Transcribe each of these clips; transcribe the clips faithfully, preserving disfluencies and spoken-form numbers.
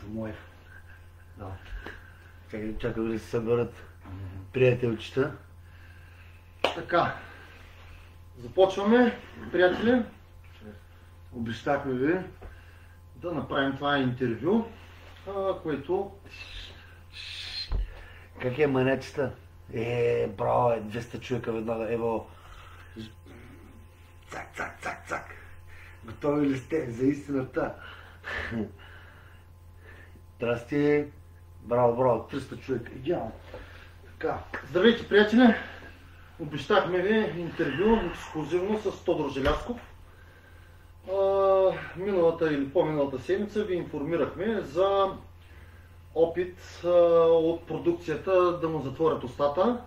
мое. Да. Чакай, чакай да се съберат приятелчета. Така, започваме, приятели. Обещахме ви да направим това интервю, а, което... Как е манечета? Е, браво, е, двеста човека веднага, ево. Цак, цак, цак, цак. Готови ли сте за истината? Здрасти. Браво, браво, триста човека. Идеално. Така, здравейте, приятели. Обещахме ви интервю ексклюзивно с Тодор Желязков. А, миналата или по-миналата седмица ви информирахме за опит а, от продукцията да му затворят устата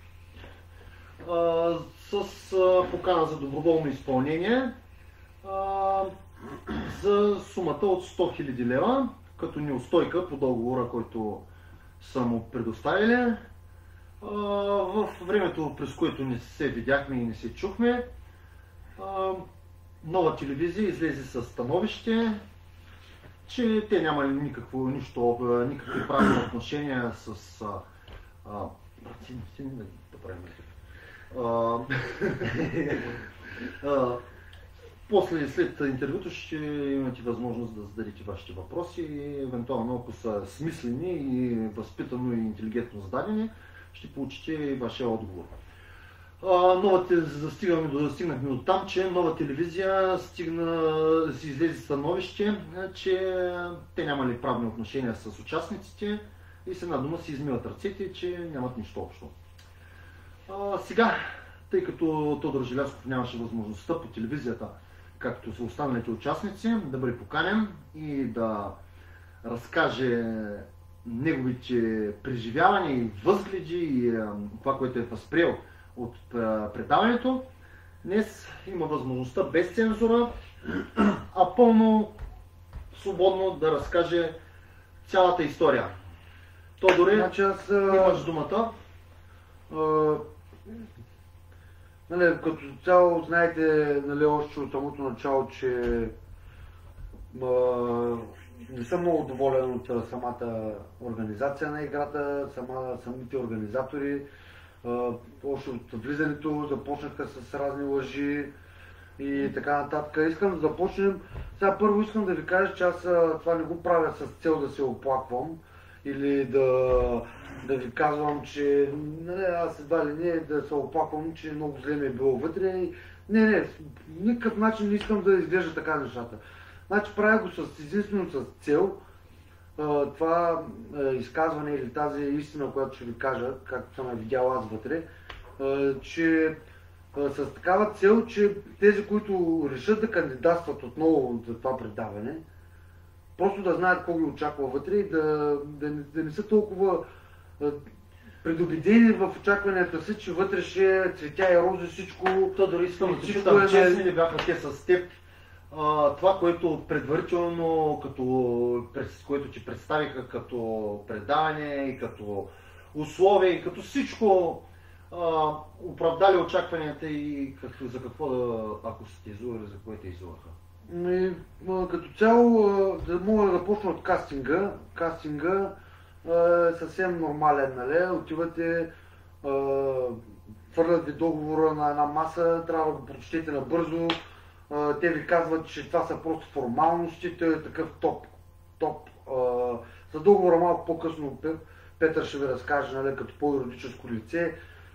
а, с а, покана за доброволно изпълнение а, за сумата от сто хиляди лева, като неустойка по договора, който са му предоставили. А, в времето, през което не се видяхме и не се чухме, а, Нова телевизия излезе със становище, че те нямали никакво, нищо, никакви правни отношения с... А, а, брат, си, си, да правим а, а, после, след интервюто ще имате възможност да зададете вашите въпроси и евентуално, ако са смислени и възпитано и интелигентно зададени, ще получите вашия отговор. Новата, застигнахме до, застигнахме до там, че Нова телевизия стигна, си излезе становище, че те нямали правни отношения с участниците и с една дума си измиват ръцете, че нямат нищо общо. А, сега, тъй като Тодор Желязков нямаше възможността по телевизията, както са останалите участници, да бъде поканен и да разкаже неговите преживявания и възгледи и това, което е възприел от предаването, днес има възможността без цензура, а пълно свободно да разкаже цялата история. Тодоре, значи аз, имаш думата. А, нали, като цяло знаете, нали, още от самото начало, че а, не съм много доволен от самата организация на играта, сама, самите организатори. Uh, още от влизането започнаха с разни лъжи и така нататък. Искам да започнем. Сега първо искам да ви кажа, че аз това не го правя с цел да се оплаквам или да, да ви казвам, че не, аз едва ли не да се оплаквам, че много зле ми е било вътре. Не, не, в никакъв начин не искам да изглежда така нещата. Значи правя го с единствено с цел това изказване или тази истина, която ще ви кажа, както съм я видял аз вътре, че с такава цел, че тези, които решат да кандидатстват отново за това предаване, просто да знаят какво ги очаква вътре и да, да, да не са толкова предубедени в очакванията си, че вътре ще е цветя и рози всичко. То дори искам да се питам, честни ли бяха те с теб? Uh, това, което предварително, като, през, което ти представиха като предаване и като условия и като всичко, uh, оправдали очакванията и като, за какво да, ако сте излъгали, за кое те излъгаха? Като цяло, да мога да започна от кастинга. Кастинга е съвсем нормален, нали? Отивате, хвърлят ви договора на една маса, трябва да го прочетете набързо. Те ви казват, че това са просто формалности, той е такъв топ. топ. За договора малко по-късно Петър ще ви разкаже, нали, като по-юридическо лице,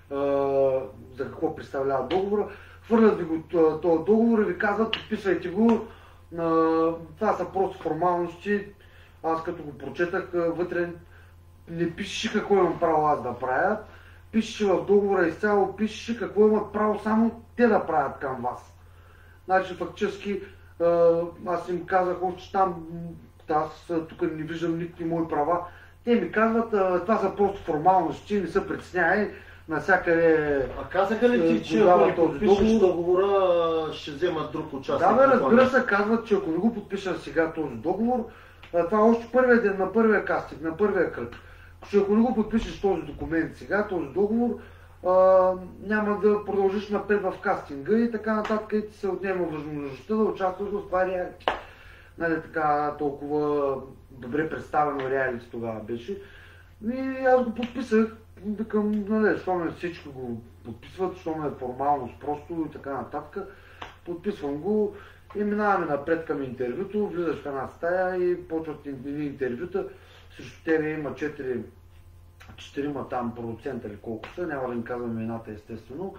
за какво представлява договора. Хвърлят ви го този договор и ви казват, подписвайте го, това са просто формалности. Аз като го прочетах, вътре не пишеше какво имам право аз да правя, пишеше в договора изцяло, пишеше какво имат право само те да правят към вас. Значи фактически аз им казах още там, аз тук не виждам никакви мои права. Те ми казват, това са просто формалности, не се притеснявай, навсякъде. А казаха ли ти, че ако не подпишеш договора, ще вземат друг участник? Да, бе, разбира се, казват, че ако не го подпиша сега този договор, това е още първия ден на първия кастинг, на първия кръг. Че ако не го подпишеш този документ сега, този договор, Uh, няма да продължиш напред в кастинга и така нататък и ти се отнема възможността да участваш в това реалити. Нали, така толкова добре представено реалити тогава беше. И аз го подписах, викам, нали, що ме всички го подписват, що ме е формалност просто и така нататък. Подписвам го и минаваме напред към интервюто, влизаш в една стая и почват едни интервюта. Срещу тебе има четири, четирима там продуцента или колко са, няма да им казвам имената естествено,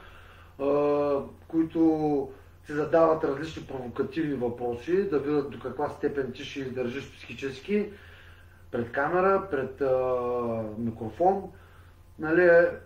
които се задават различни провокативни въпроси, да видят до каква степен ти ще издържиш психически пред камера, пред а, микрофон. Нали,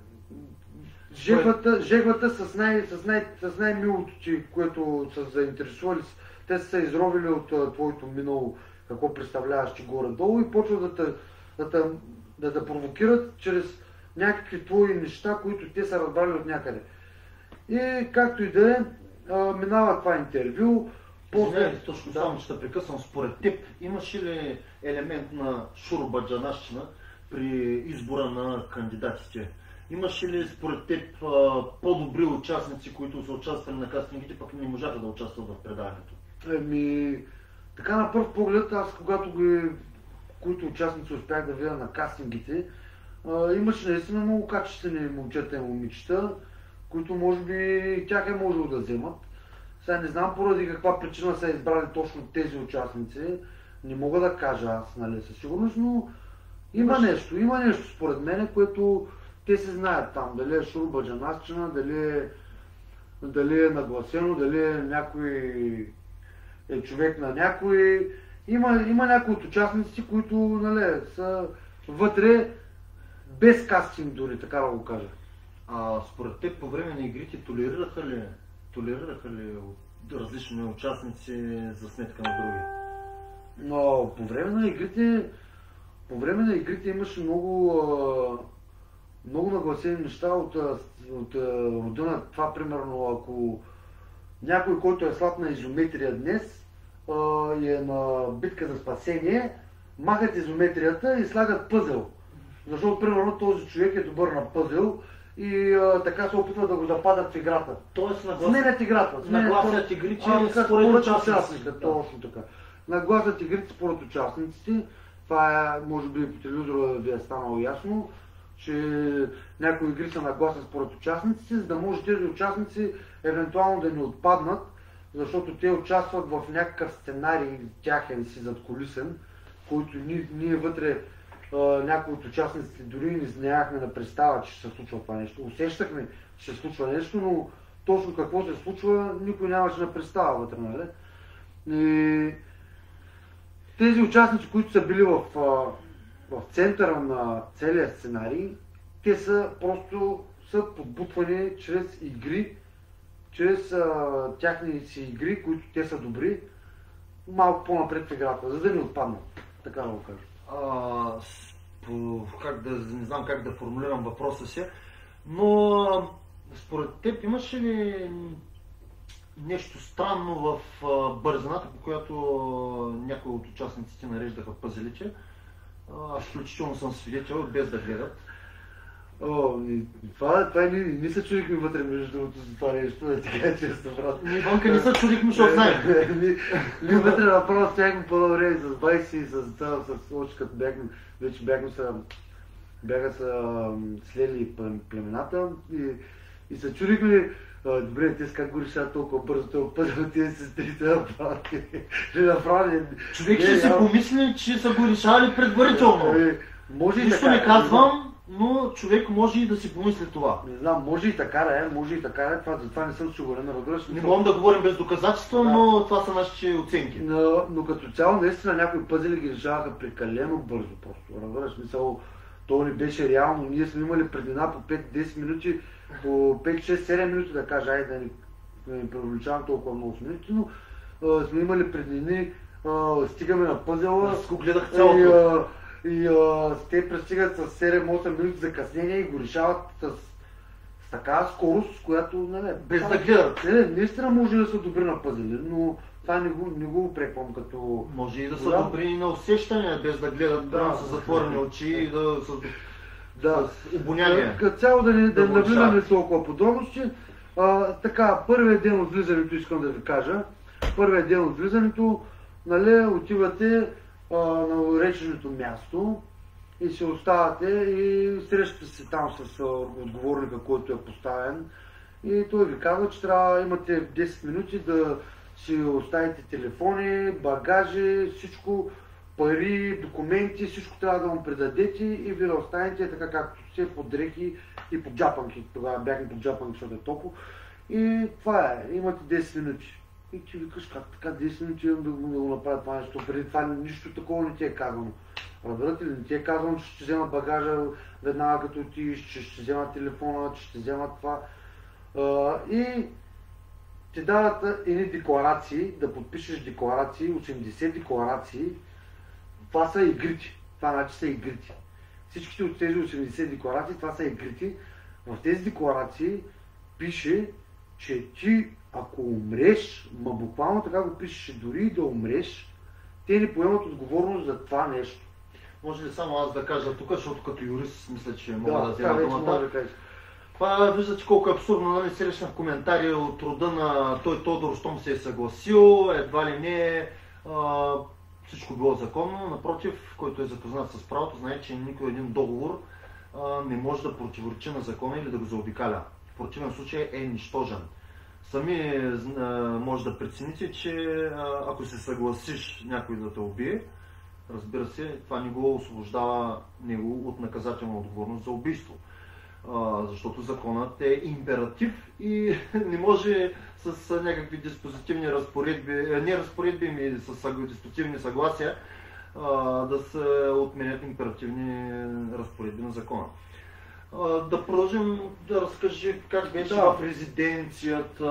жегвата, жегвата с, най, с, най, с най-милото ти, което са заинтересували, те са се изровили от а, твоето минало, какво представляваш ти горе-долу и почват да те, да, те, да те провокират чрез някакви твои неща, които те са разбрали от някъде. И както и да е, минава това интервю. После... Точно да. Само ще те прекъсвам. Според теб, имаше ли елемент на шуробаджанащина при избора на кандидатите? Имаше ли според теб по-добри участници, които са участвали на кастингите, пък не можаха да участват в предаването? Еми, така на пръв поглед, аз когато ги, които участници успях да видя на кастингите, имаше наистина много качествени момчета и момичета, които може би тях е можело да вземат. Сега не знам поради каква причина са избрали точно тези участници, не мога да кажа аз, нали, със сигурност, но има нещо, има нещо според мен, което те се знаят там, дали е шурбаджанащина, дали е, дали е нагласено, дали е някой е човек на някой. Има, има някои от участници, които, нали, са вътре без кастинг дори, така да го кажа. А според теб по време на игрите толерираха ли, толерираха ли различни участници за сметка на други? Но по време на игрите, по време на игрите имаше много, много нагласени неща от, от рода на това, примерно, ако някой, който е слаб на изометрия днес и е на битка за спасение, махат изометрията и слагат пъзел. Защото, примерно, този човек е добър на пъзел и а, така се опитват да го западат в играта. Тоест сменят играта. Нагласят игрите според участниците. Да. Точно така. Нагласят игрите според участниците. Това е, може би по телевизора ви е станало ясно, че някои игри са нагласят според участниците, за да може тези участници евентуално да не отпаднат, защото те участват в някакъв сценарий тяхен си задкулисен, който ние, ние вътре някои от участниците дори не знаехме да представя, че ще се случва това нещо. Усещахме, че се случва нещо, но точно какво се случва, никой нямаше да представя вътре, нали? И тези участници, които са били в, в центъра на целия сценарий, те са просто са подбутвани чрез игри, чрез а, тяхни си игри, които те са добри, малко по-напред в играта, за да не отпаднат, така да го кажа. А, по, как да, не знам как да формулирам въпроса си, но според теб имаше ли нещо странно в а, бързината, по която някои от участниците нареждаха пъзелите? Аз включително съм свидетел, без да гледат. О, това, това ние не се чудихме вътре между другото за това нещо, да ти кажа често, брат. Ние вънка не се чудихме, защото знаем. Ние вътре направо стояхме по-добре и с Байси, и с това, с очката бяхме, вече бяхме са, бяха са слели племената и, и се чудихме, добре, те как го решават толкова бързо, толкова пъзел, тези сестрите направят. направят. Човек ще си помисли, че са го решавали предварително. Може и нищо така, не казвам, но човек може и да си помисли това. Не знам, може и така да е, може и така да е, това, за това не съм сигурен, разбираш. Не можем да говорим без доказателства, да. Но това са нашите оценки. Но, но като цяло, наистина някои пъзели ги решаваха прекалено бързо просто, разбираш, мисъл, то не беше реално, ние сме имали предина по пет-десет минути, по пет-шест-седем минути да кажа, айде да не, да не привлечавам толкова много минути, но а, сме имали предини, а, стигаме на пъзела. Аз го гледах цялото. И а, те пристигат с седем-осем минути закъснение и го решават с, с такава скорост, която, нали, без да гледат. Не, наистина може да са добри на пъзели, но това не го, не го упреквам като... Може и да са добри на усещания, без да гледат, да, с затворени очи и да с, да. с обоняние. Като цяло да не да навлизаме толкова подробности. А, така, първият ден от влизането искам да ви кажа. Първият ден от влизането, нали, отивате а, на реченото място и се оставате и срещате се там с отговорника, който е поставен. И той ви казва, че трябва да имате десет минути да си оставите телефони, багажи, всичко, пари, документи, всичко трябва да му предадете и ви да останете така както се под дрехи и под джапанки. Тогава бяхме под джапанки, защото е топло. И това е, имате десет минути. И ти викаш, как така десет минути имам да го, да го направя това нещо, преди това нищо такова не ти е казано. Разбирате ли, не ти е казано, че ще взема багажа веднага като отидеш, че ще взема телефона, че ще взема това. Uh, и ти дават едни декларации, да подпишеш декларации, осемдесет декларации. Това са игрити. Това значи са игрити. Всичките от тези осемдесет декларации, това са игрити. В тези декларации пише, че ти, ако умреш, ма буквално така го пишеше, дори да умреш, те не поемат отговорност за това нещо. Може ли само аз да кажа тук, защото като юрист мисля, че мога да, да взема думата. Да кажеш. Това виждате колко е абсурдно, нали, срещнах коментари от рода на той Тодор, щом се е съгласил, едва ли не а, всичко било законно. Напротив, който е запознат с правото, знае, че никой един договор а, не може да противоречи на закона или да го заобикаля. В противен случай е нищожен. Сами а, може да прецените, че а, ако се съгласиш някой да те убие, разбира се, това не го освобождава него от наказателна отговорност за убийство. Uh, защото законът е императив и не може с uh, някакви диспозитивни разпоредби, не разпоредби, ми с диспозитивни съгласия uh, да се отменят императивни разпоредби на закона. Uh, да продължим да разкажи как беше да. в резиденцията.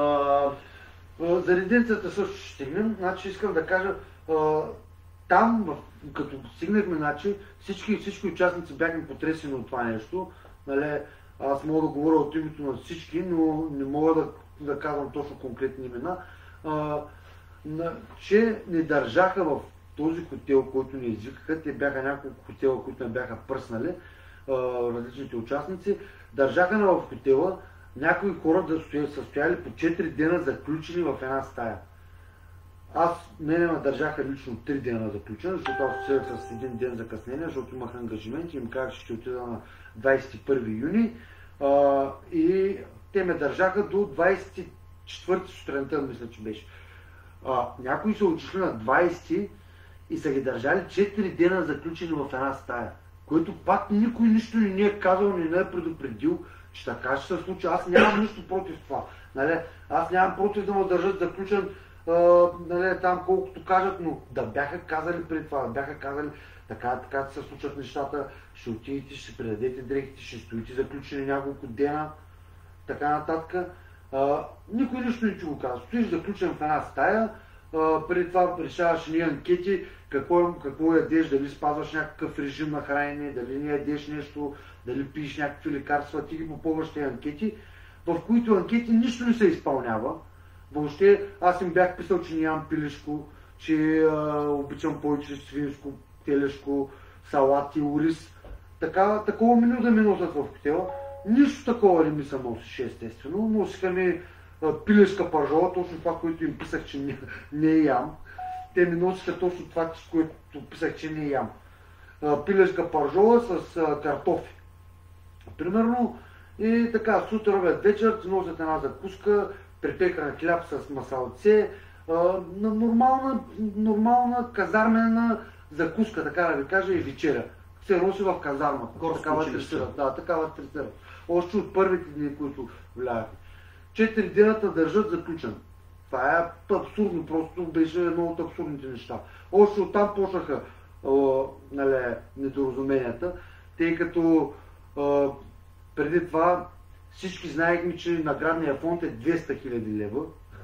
Uh, за резиденцията също ще стигнем. Значи искам да кажа, uh, там, като стигнахме, значи, всички, всички участници бяхме потресени от това нещо. Нали, аз мога да говоря от името на всички, но не мога да, да казвам точно конкретни имена, а, на, че не държаха в този хотел, който ни извикаха. Те бяха няколко хотела, които не бяха пръснали, а, различните участници. Държаха на в хотела някои хора да стоят, са стояли по четири дена заключени в една стая. Аз, мене ме държаха лично три дена заключен, защото аз отидах с един ден закъснение, защото имах ангажимент и им казах, че ще отида на двадесет и първи юни. А, и те ме държаха до двадесет и четвърти сутринта, мисля, че беше. А, някои са отишли на двадесети и са ги държали четири дена заключени в една стая, което пак никой нищо не ни е казал, не ни е предупредил, че така ще се случи. Аз нямам нищо против това. Нали? Аз нямам против да ме държат заключен, Uh, нали, там колкото кажат, но да бяха казали преди това, да бяха казали така, така се случат нещата, ще отидете, ще предадете дрехите, ще стоите заключени няколко дена, така нататък. Uh, никой нищо не ти го казва. Стоиш заключен в една стая, uh, преди това решаваш ни анкети, какво, какво ядеш, дали спазваш някакъв режим на хранене, дали не ядеш нещо, дали пиеш някакви лекарства, ти ги попълваш тези анкети, в които анкети нищо не се изпълнява. Въобще, аз им бях писал, че нямам пилешко, че а, обичам повече свинско, телешко, салати, ориз. Така, такова меню да ми носят в хотела. Нищо такова не ми се носеше, естествено. Носиха ми а, пилешка пържола, точно това, което им писах, че не, не ям. Те ми носиха точно това, което писах, че не ям. А, пилешка пържола с а, картофи. Примерно, и така, сутрин, обед, вечер ти носят една закуска, припекан хляб с масалце, на нормална, нормална казармена закуска, така да ви кажа, и вечеря. Се носи в казарма. Такава тресера. Да, такава тресера. Още от първите дни, които влияха. Четири дената държат заключен. Това е абсурдно, просто беше едно от абсурдните неща. Още оттам почнаха нали, недоразуменията, тъй като а, преди това всички знаехме, че наградния фонд е двеста хиляди лева.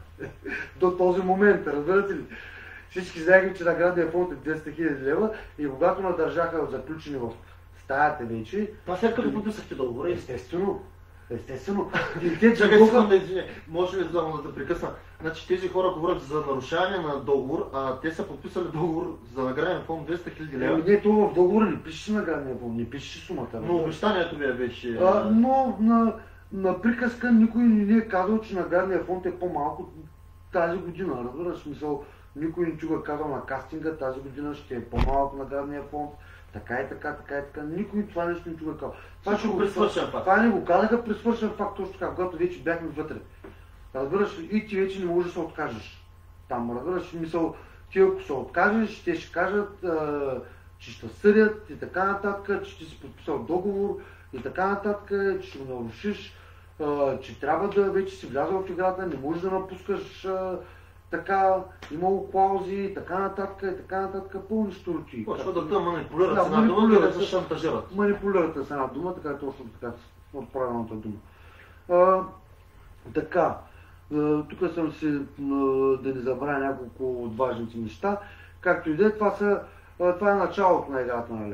До този момент, разбирате ли? Всички знаехме, че наградния фонд е двеста хиляди лева и когато надържаха заключени в стаята вече... Това след като подписахте договора? Естествено. Естествено. Чакай сега да извиня. Може ли да да прекъсна? Значи тези хора говорят за нарушаване на договор, а те са подписали договор за награден фонд двеста хиляди лева. Не, това в договора не пише наградния фонд, не пише сумата. Но обещанието ви беше... А, но на, на приказка никой не ни е казал, че наградния фонд е по-малко тази година. Разбираш, смисъл, никой не го е казал на кастинга, тази година ще е по-малък наградния фонд, така и така, така и така. Никой това нещо не го е казал. Това, ще го присвършен факт. Това не го казаха при свършен факт точно така, когато вече бяхме вътре. Разбираш, и ти вече не можеш да се откажеш. Там, разбираш, мисъл, ти ако се откажеш, те ще кажат, а, че ще съдят и така нататък, че ти си подписал договор и така нататък, че ще го нарушиш, а, че трябва да вече си влязъл в играта, не можеш да напускаш а, така, имало клаузи и така нататък, и така нататък, пълни щурки. Почва да те манипулират да, с една дума, да се шантажират. Манипулират с една дума, така е точно така, от правилната дума. А, така. Тук съм си, да не забравя няколко от важните неща. Както и да е, това, са, това е началото на играта, нали?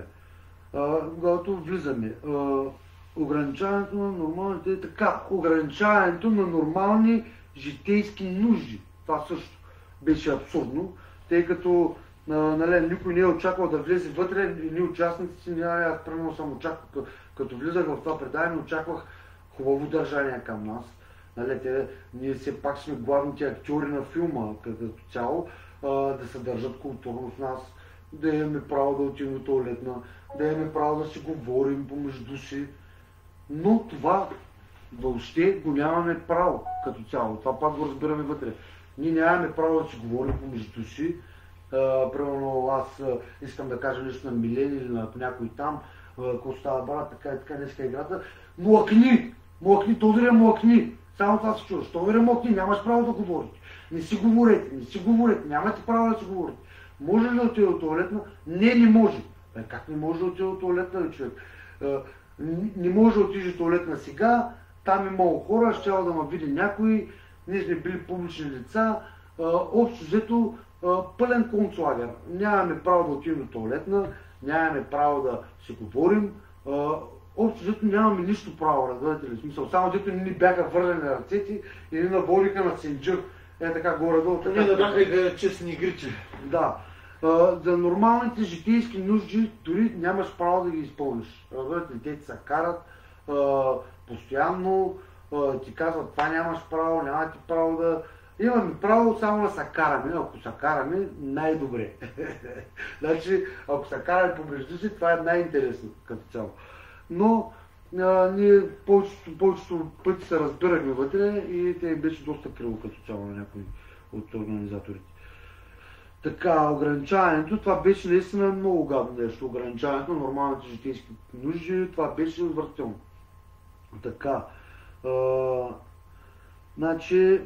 Когато влизаме. Ограничаването на нормалните, така, ограничаването на нормални житейски нужди. Това също беше абсурдно, тъй като нали, никой не е очаквал да влезе вътре, ни участници, нали, аз примерно съм очаквал, като влизах в това предаване, очаквах хубаво държание към нас. Нали, те, ние все пак сме главните актьори на филма като цяло, а, да се държат културно с нас, да имаме право да отидем до туалетна, да имаме право да си говорим помежду си. Но това въобще го нямаме право като цяло. Това пак го разбираме вътре. Ние нямаме право да си говорим помежду си. А, примерно аз а, искам да кажа нещо на Милен или на някой там, ако става брат, така и така, днеска играта. Млъкни! Млъкни, Тодоре, млъкни! Само това се чува. Тодоре, млъкни, нямаш право да говорите. Не си говорете, не си говорете, нямате право да си говорите. Може ли да отиде от туалетна? Не, не може. Бе, как не може да отиде от туалетна, човек? А, не може да отиде от туалетна сега, там е много хора, щяло да ме види някой, ние сме били публични лица, а, общо взето пълен концлагер. Нямаме право да отидем до туалетна, нямаме право да си говорим, а, общо взето нямаме нищо право, разбирате ли? Смисъл, само дето не ни бяха върнали на ръцете и ни наводиха на синджър. Е така горе-долу. Ние да бяха честни игричи. Да. А, за нормалните житейски нужди дори нямаш право да ги изпълниш. Разбирате ли, те ти се карат а, постоянно, а, ти казват това нямаш право, нямате право да... Имаме право само да се караме, ако се караме най-добре. Значи, ако се караме помежду си, това е най-интересно като цяло. Но а, ние повечето, повечето пъти се разбирахме вътре и те беше доста криво като цяло на някои от организаторите. Така, ограничаването, това беше наистина много гадно нещо. Ограничаването на нормалните житейски нужди, това беше отвратително. Така, а, значи,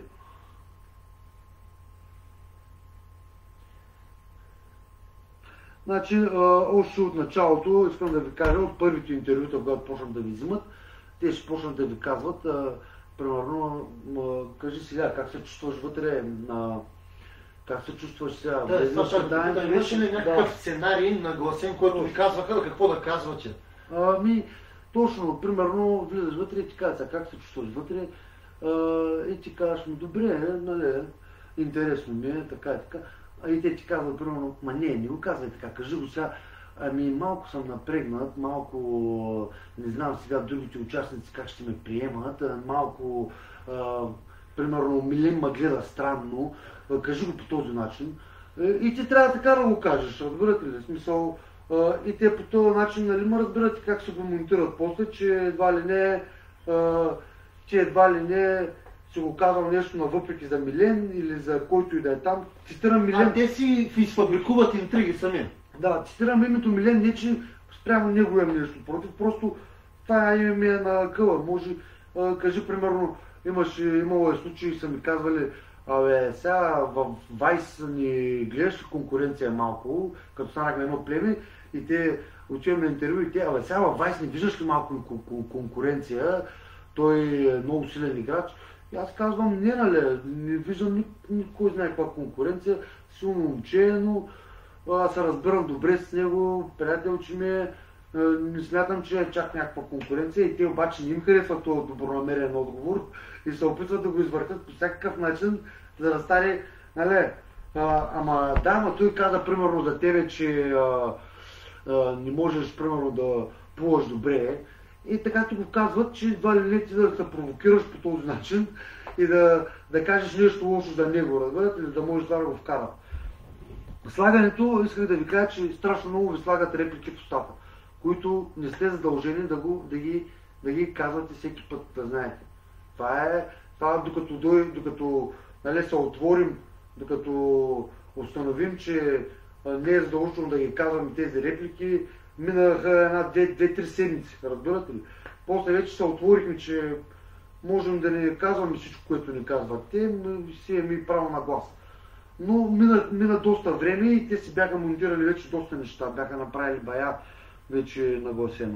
Значи, а, още от началото, искам да ви кажа, от първите интервюта, когато почнат да ви взимат, те ще почнат да ви казват, а, примерно, а, кажи сега как се чувстваш вътре, а, как се чувстваш сега. Да, това ще да, да имаше ли някакъв да. Сценарий нагласен, който ви казваха какво да казвате? Ами, точно, примерно, влизаш вътре и ти казват, как се чувстваш вътре, а, и ти казваш, ми добре, нали, интересно ми е, така и така. А и те ти казват, примерно, ма не, не го казвай така, кажи го сега, ами малко съм напрегнат, малко, не знам сега другите участници как ще ме приемат, малко, а, примерно, Милен ме гледа странно, а, кажи го по този начин. И ти трябва така да го кажеш, разбирате ли, в смисъл, а, и те по този начин, нали, ме разбирате как се го монтират после, че едва ли не, а, че едва ли не, си го казвам нещо на въпреки за Милен или за който и да е там. Цитирам Милен. А те си изфабрикуват интриги сами. Да, цитирам името Милен, не че спрямо него имам нещо против, просто това име ми е на къла. Може, а, кажи примерно, имаше, имало е случаи, са ми казвали, абе, сега в Вайс ни гледаш конкуренция малко, като станахме едно племе и те отиваме на интервю и те, абе, сега в Вайс не виждаш ли малко конкуренция, той е много силен играч. И аз казвам, не, нали, не виждам никой знае каква конкуренция, силно момче, но аз се разбирам добре с него, приятелче ми е, не смятам, че е чак някаква конкуренция и те обаче не им харесват този добронамерен отговор и се опитват да го извъртят по всякакъв начин, за да стане, нали, а, ама да, ама той каза примерно за тебе, че а, а, не можеш примерно да плуваш добре. И така ти го казват, че едва ли не ти да се провокираш по този начин и да, да кажеш нещо лошо за него, разбирате ли, да можеш това да го вкарат. Слагането, исках да ви кажа, че страшно много ви слагат реплики в устата, които не сте задължени да, го, да, ги, да ги казвате всеки път, да знаете. Това е, това докато, докато нали, се отворим, докато установим, че не е задължително да ги казваме тези реплики, минаха една, две, две-три седмици, разбирате ли? После вече се отворихме, че можем да не казваме всичко, което ни казват те, но си имаме и право на глас. Но мина, мина доста време и те си бяха монтирали вече доста неща, бяха направили бая вече нагласено.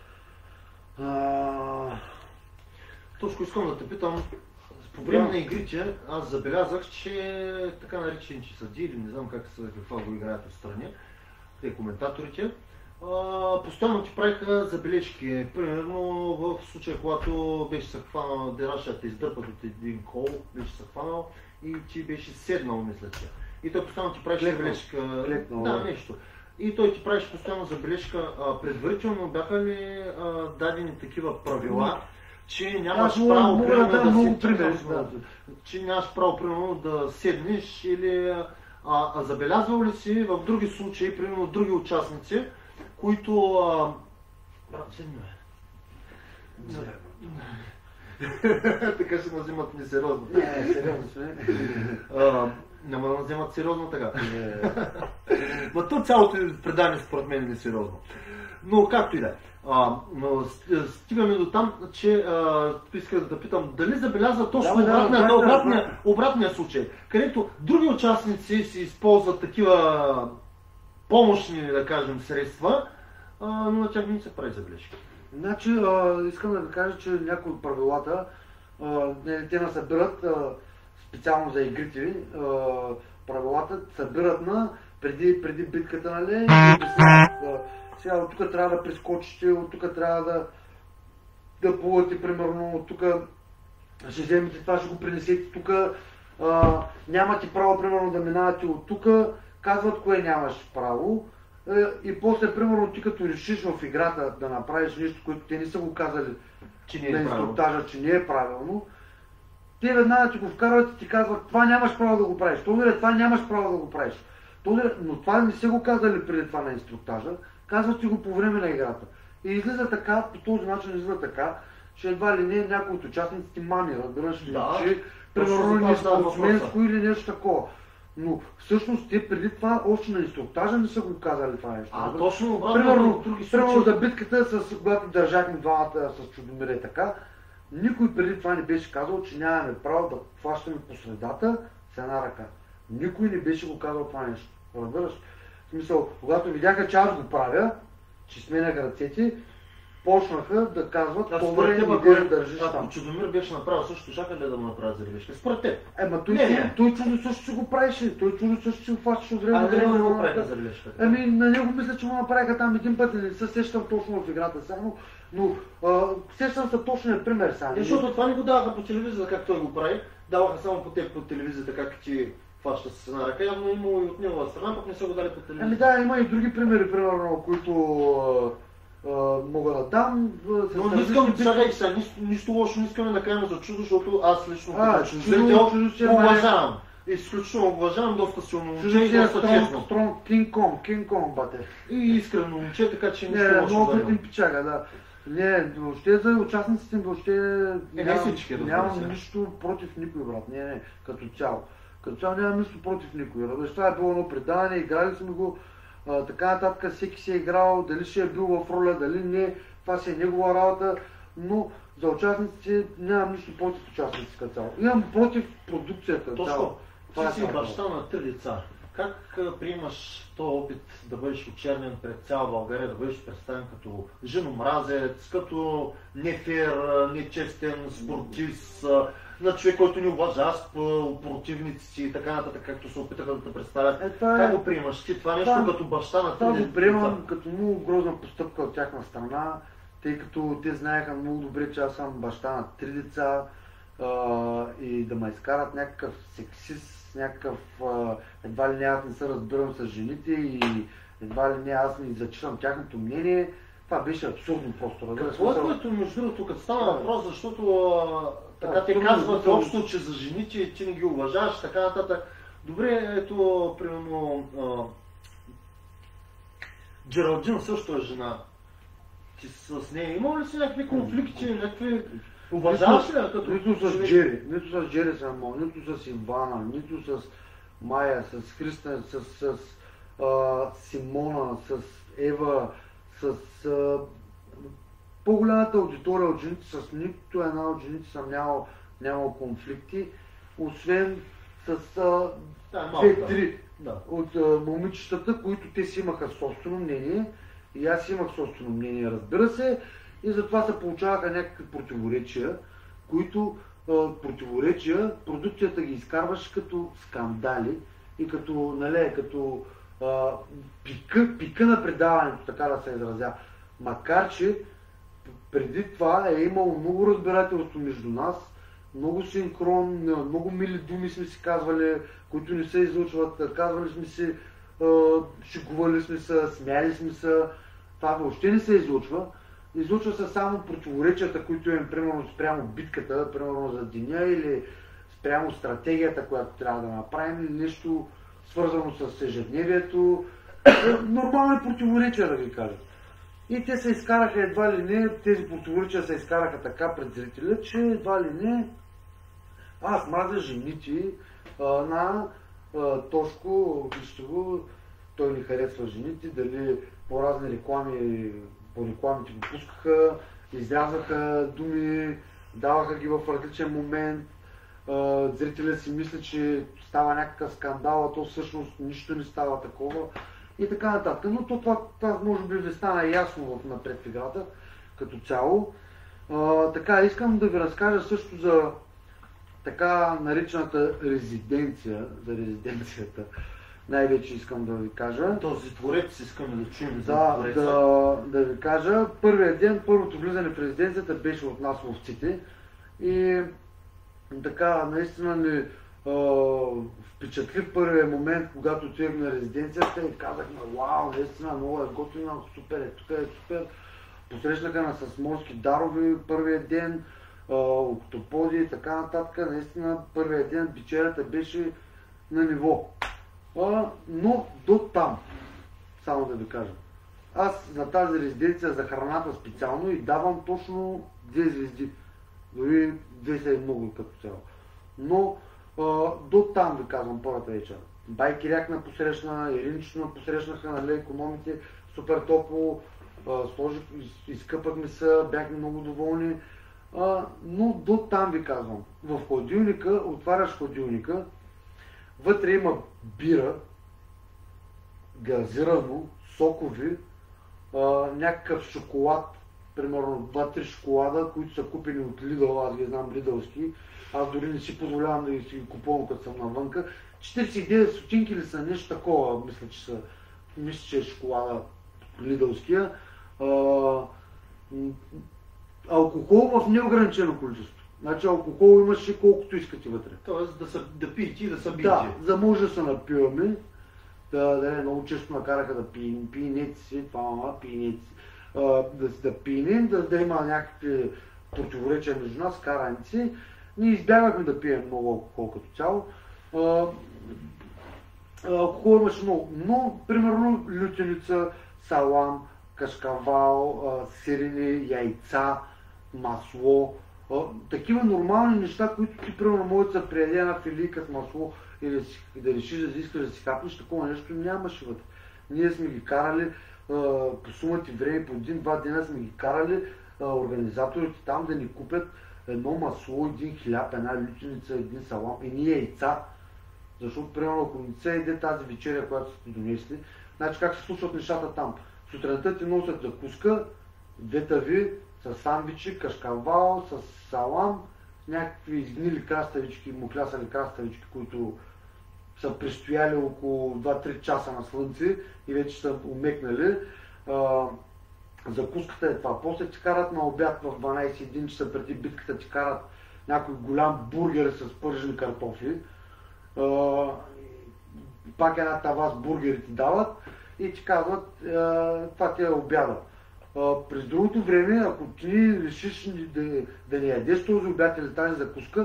А... Точно искам да те питам, по време на игрите аз забелязах, че така наречените съдии, или не знам как са, каква го играят отстрани, те коментаторите, а, постоянно ти правиха забележки. Примерно в случая, когато беше се хванал, Дераша те издърпат от един кол, беше се хванал и ти беше седнал, мисля, че. И той постоянно ти правиш забележка. Клепнал, да, да. нещо. И той ти правиш постоянно забележка. А, предварително бяха ли а, дадени такива правила, че нямаш Аз право, мога примерно, да да, дам много си, примери, да, да. че нямаш право, примерно, да седнеш или а, а забелязвал ли си в други случаи, примерно други участници, които... А... Брат, седни, бе. Така ще назимат несериозно. Не, сериозно сме. А, няма да наземат сериозно така. Но то цялото предание според мен е несериозно. Но както и да е. Стигаме до там, че а, исках да питам, дали забелязва точно Да, да, обратния, да, обратния, да. обратния случай, където други участници си използват такива помощни, да кажем, средства, а, но на тях не се прави забележка. Значи, а, искам да ви кажа, че някои от правилата, а, не, те насъбират а, специално за игрите, а, правилата събират на преди, преди битката, нали, и обясняват. А, сега от тук трябва да прескочите, от тук трябва да, да плувате, примерно, от тук ще вземете това, ще го принесете тук, а, нямате право, примерно, да минавате от тук, казват кое нямаш право. И после, примерно, ти като решиш в играта да направиш нещо, което те не са го казали Че не е на правилно. инструктажа, че не е правилно, те веднага ти го вкарват и ти казват, това нямаш право да го правиш, Тодоре, това нямаш право да го правиш. Тодоре, но това не са го казали преди това на инструктажа, казват ти го по време на играта. И излиза така, по този начин излиза така, че едва ли не някой от участниците мами, разбираш ли, Да, че точно за примерно това не става спортсменско въпроса. или нещо такова. Но всъщност те преди това още на инструктажа не са го казали това нещо. А разбираш? точно обратно Примерно, в други примерно случаи. за битката, с, когато държахме двамата с Чудомира и така, никой преди това не беше казал, че нямаме право да хващаме по средата с една ръка. Никой не беше го казал това нещо. Разбираш? В смисъл, когато видяха, че аз го правя, че сменях ръцете, почнаха да казват, А по според теб, време ако, да държиш ако там. Чудомир беше направил също, чака ли да му направят забележка? Според теб. Ема той, Не, той, не. той чудо също си го правеше, той чудо също си го фащаше от време А на не време. да му на направят ръка. забележка. Ами на него мисля, че му направиха там един път, не се сещам точно в играта само, но а, сещам се точния пример сега. Защото това не го даваха по телевизията, как той го прави. Даваха само по теб по телевизията, как ти фаща с една ръка. Явно имало и от негова страна, пък не са го дали по Ами телевизията. да, има и други примери, примерно, които а, а, мога да дам. С Но не различни искам, битки. чакай сега, нищо, нищо лошо не искаме да кажем за чудо, защото аз лично А, като чудо, зрител чудо си е го най- уважавам. Изключително го уважавам, доста силно момче Чудо и си е доста стронг, честно. стронг, Кинг Конг, Кинг Конг, бате. И искрено момче, така че Не, нищо лошо много за пъти него. пичага, да. Не, въобще за участниците въобще Е, не нямам, всички, разбира нямам се. нищо против никой, брат. Не, не, като цяло. Като цяло нямам нищо против никой. Разбираш, това е било едно предаване, играли сме го, а, така нататък, всеки си е играл, дали ще е бил в роля, дали не, това си е негова работа, но за участниците нямам нищо против участниците като цяло. Имам против продукцията като цяло. Точно, Това ти е си това. баща на три деца. Как а, приемаш този опит да бъдеш очернен пред цяла България, да бъдеш представен като женомразец, като нефер, нечестен спортист, а, на човек, който не уважава сп- противници си и така нататък, както се опитаха да те представят? Е, това е- Как го приемаш ти това нещо това- като баща на Това три го деца? приемам като много грозна постъпка от тяхна страна, тъй като те знаеха много добре, че аз съм баща на три деца а, и да ме изкарат някакъв сексист, някакъв а, едва ли не аз не се разбирам с жените и едва ли не аз не зачитам тяхното мнение. Това беше абсурдно просто. разбираш, Какво е, смисъл. което между другото, като става въпрос, защото а, така Да, те трудно, казват трудно. общо, че за жените ти не ги уважаваш, така нататък. Добре, ето, примерно, Джералдин също е жена. Ти с нея има ли си някакви конфликти, някакви... Уважаваш ли като нито с Джери, нито с Джери Самон, нито с Ивана, нито с Майя, с Христа, с, с а, Симона, с Ева, с а, по-голямата аудитория от жените, с нито една от жените съм нямал, нямал конфликти, освен с две-три да, от а, момичетата, които те си имаха собствено мнение и аз имах собствено мнение, разбира се, и затова се получаваха някакви противоречия, които а, противоречия, продукцията ги изкарваш като скандали и като, нали, като а, пика, пика на предаването, така да се изразя. Макар че преди това е имало много разбирателство между нас, много синхрон, много мили думи сме си казвали, които не се излъчват, казвали сме си, шегували сме се, смяли сме се, това въобще не се излъчва. Излъчва се само противоречията, които имам, примерно спрямо битката, примерно за деня или спрямо стратегията, която трябва да направим, или нещо свързано с ежедневието. Нормални противоречия, да ви кажа. И те се изкараха едва ли не, тези противоречия се изкараха така пред зрителя, че едва ли не аз мразя жените а, на а, Тошко, вижте го, той не харесва жените, дали по разни реклами, по рекламите го пускаха, изрязаха думи, даваха ги в различен момент, а, зрителя си мисли, че става някакъв скандал, а то всъщност нищо не става такова. И така нататък. Но то, това, това може би ви стана ясно в напред в играта, като цяло. А, така, искам да ви разкажа също за така наречената резиденция, за резиденцията. Най-вече искам да ви кажа. Този творец искам да чуем за да, твореца. Да, да ви кажа. Първият ден, първото влизане в резиденцията беше от нас ловците. И така, наистина ни впечатли в първия момент, когато отидем на резиденцията и казахме, вау, наистина много е готина, супер е, тук е супер. Посрещнаха нас с морски дарови първия ден, октоподи и така нататък. Наистина първия ден вечерята беше на ниво. А, но до там, само да ви кажа. Аз на тази резиденция за храната специално и давам точно две звезди. Дори две са и много като цяло. Но а, до там ви казвам първата вечер. Бай Киряк на посрещна, Иринчето на посрещнаха, нали, икономите, супер топло, сложих, изкъпахме се, бяхме много доволни. А, но до там ви казвам. В хладилника, отваряш хладилника, вътре има бира, газирано, сокови, а, някакъв шоколад, примерно два-три шоколада, които са купени от Lidl, аз ги знам лидълски. Аз дори не си позволявам да си ги купувам, като съм навънка. четиридесет и девет стотинки ли са, нещо такова, мисля, че са, мисля, че е шоколада лидълския. А, алкохол в неограничено количество. Значи алкохол имаше колкото искате вътре. Тоест да, са, да пиете и да са бити. Да, за може да се напиваме. Да, да, много често накараха да пием, пиенеци си, това мама, пиенеци. Да, да пинем, да, да има някакви противоречия между нас, караници. Ние избягахме да пием много алкохол като цяло. А, алкохол имаше много, но примерно лютеница, салам, кашкавал, сирене, яйца, масло, а, такива нормални неща, които ти примерно може да се приеде една филийка с масло или да, си, да решиш да искаш да си хапнеш, такова нещо нямаше вътре. Ние сме ги карали а, по сумати време, по един-два дена сме ги карали а, организаторите там да ни купят едно масло, един хляб, една лютеница, един салам и ние яйца. Защото, примерно, ако не се еде тази вечеря, която сте донесли, значи как се случват нещата там. Сутринта ти носят закуска, две тави, с сандвичи, кашкавал, с салам, някакви изгнили краставички, муклясали краставички, които са престояли около два-три часа на слънце и вече са умекнали. А, закуската е това. После ти карат на обяд в дванайсет часа преди битката, ти карат някой голям бургер с пържени картофи. А, пак една тава с бургери ти дават и ти казват, това ти е обяда. А, през другото време, ако ти решиш да, да не ядеш този обяд или тази закуска,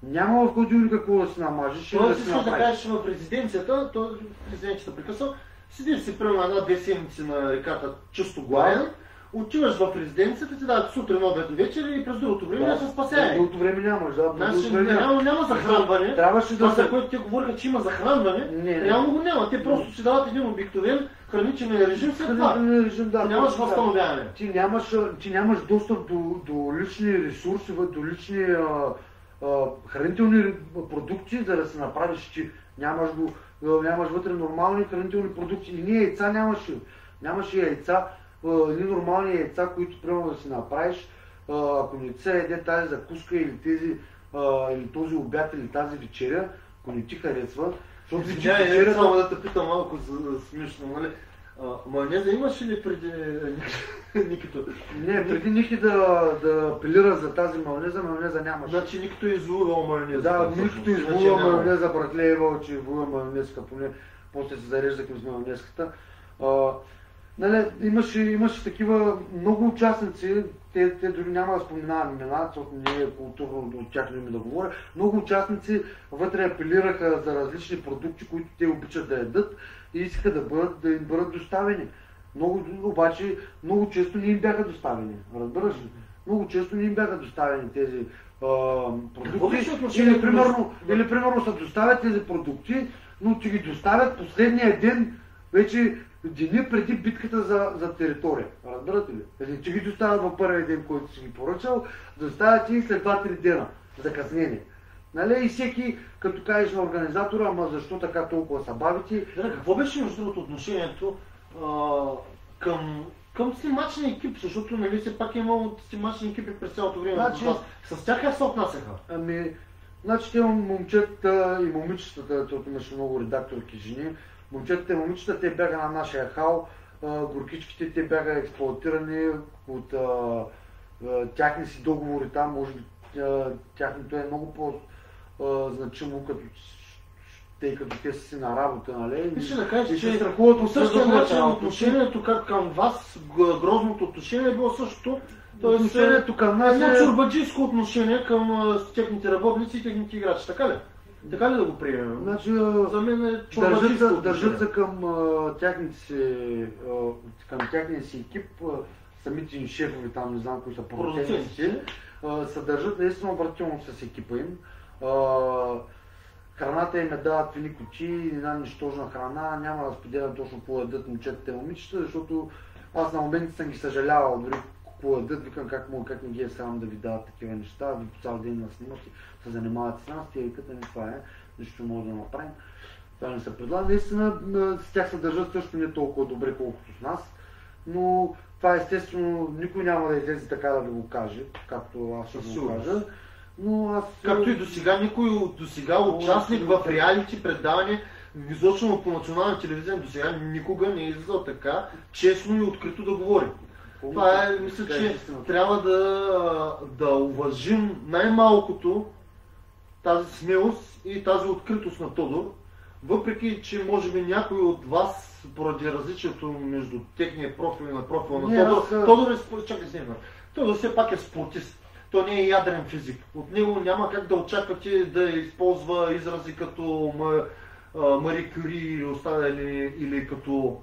Няма в хладилника какво да си намажеш. Тоест, искаш да кажеш в резиденцията, то президентът прекъсва, седиш си примерно една-две седмици на реката чисто гладен, отиваш в резиденцията, ти дават сутрин, обед и вечер и през другото време да, се спасяе. През другото време нямаш, да. Значи, време няма, няма захранване. Трябваше това, да за което те говориха, че има захранване, не, не. реално го няма. Те просто си дават един обикновен хранителен режим след това. Режим, да, нямаш възстановяване. Ти нямаш, ти нямаш достъп до, до лични ресурси, до лични а, а, хранителни продукти, за да се направиш ти. Нямаш, го, нямаш вътре нормални хранителни продукти. И ние яйца нямаше. Нямаше яйца. Едни нормални яйца, които примерно да си направиш, ако не ти се яде тази закуска или, тези, или този обяд или тази вечеря, ако не ти харесва, защото си вечеря... Само да те питам малко за смешно, нали? Майонеза имаш ли преди Никито? Не, преди Ники да, да апелира за тази майонеза, майонеза нямаше. Значи Никито е извоювал майонеза. Да, Никито е извоювал майонеза, братле Ева, че извоюва майонезка, поне после се зареждахме с майонезката. Нали, имаше, имаше такива много участници, те, те дори няма да споменавам имена, защото не е културно от тях име да говоря. Много участници вътре апелираха за различни продукти, които те обичат да ядат и искаха да, бъдат, да им бъдат доставени. Много, обаче много често не им бяха доставени, разбираш ли? Много често не им бяха доставени тези а, продукти. Или примерно, или примерно се доставят тези продукти, но ти ги доставят последния ден вече дни преди битката за, за територия. Разбирате ли? Или че ги доставят в първия ден, който си ги поръчал, доставят и след два-три дена закъснение. Нали? И всеки, като кажеш на организатора, ама защо така толкова са бавите? Какво беше между другото отношението а, към, към снимачния екип, защото нали все пак е имало снимачни екипи през цялото време. Значи, с тях как се отнасяха? Ами, значи те момчета и момичетата, защото имаше много редакторки жени, момчетата и момичета, те бяха на нашия хал, горкичките те бяха експлоатирани от а, а, тяхни си договори там, може би тяхното е много по-значимо, като тъй като те са си на работа, нали? Искаш да кажеш, че страхуват по същия начин отношението към вас, грозното отношение е било същото. Тоест, отношението към нас е едно чорбаджийско отношение към техните работници и техните играчи, така ли? Така ли да го приемем? Значи, за мен е чорбаджийско отношение. Държат се към а, тяхните си, а, към тяхния си екип, а, самите им шефове там, не знам кои са продуцентите, се държат наистина обратително с екипа им. А, храната им е дават в едни кутии, една нищожна храна, няма да споделям точно какво ядат момчетата и момичета, защото аз на моменти съм ги съжалявал, дори какво ядат, викам как мога, как не ги е срам да ви дават такива неща, ви по цял ден на снимате, се занимават с нас, тия викат, не това е, нищо може да направим. Това не се предлага. Наистина с тях се държат също не толкова добре, колкото с нас, но това естествено никой няма да излезе така да ви го каже, както аз ще го кажа. Но аз... Както и до сега, никой до сега участник в реалити предаване, излъчвано по национална телевизия, до сега никога не е излизал така честно и открито да говори. Това е, мисля, че трябва да, да уважим най-малкото тази смелост и тази откритост на Тодор, въпреки че може би някой от вас, поради различието между техния профил и на профила на не, Тодор, аз... Тодор е, чакай си, Тодор все пак е спортист. Той не е ядрен физик. От него няма как да очаквате да използва изрази като Мари Кюри или, или, или, като,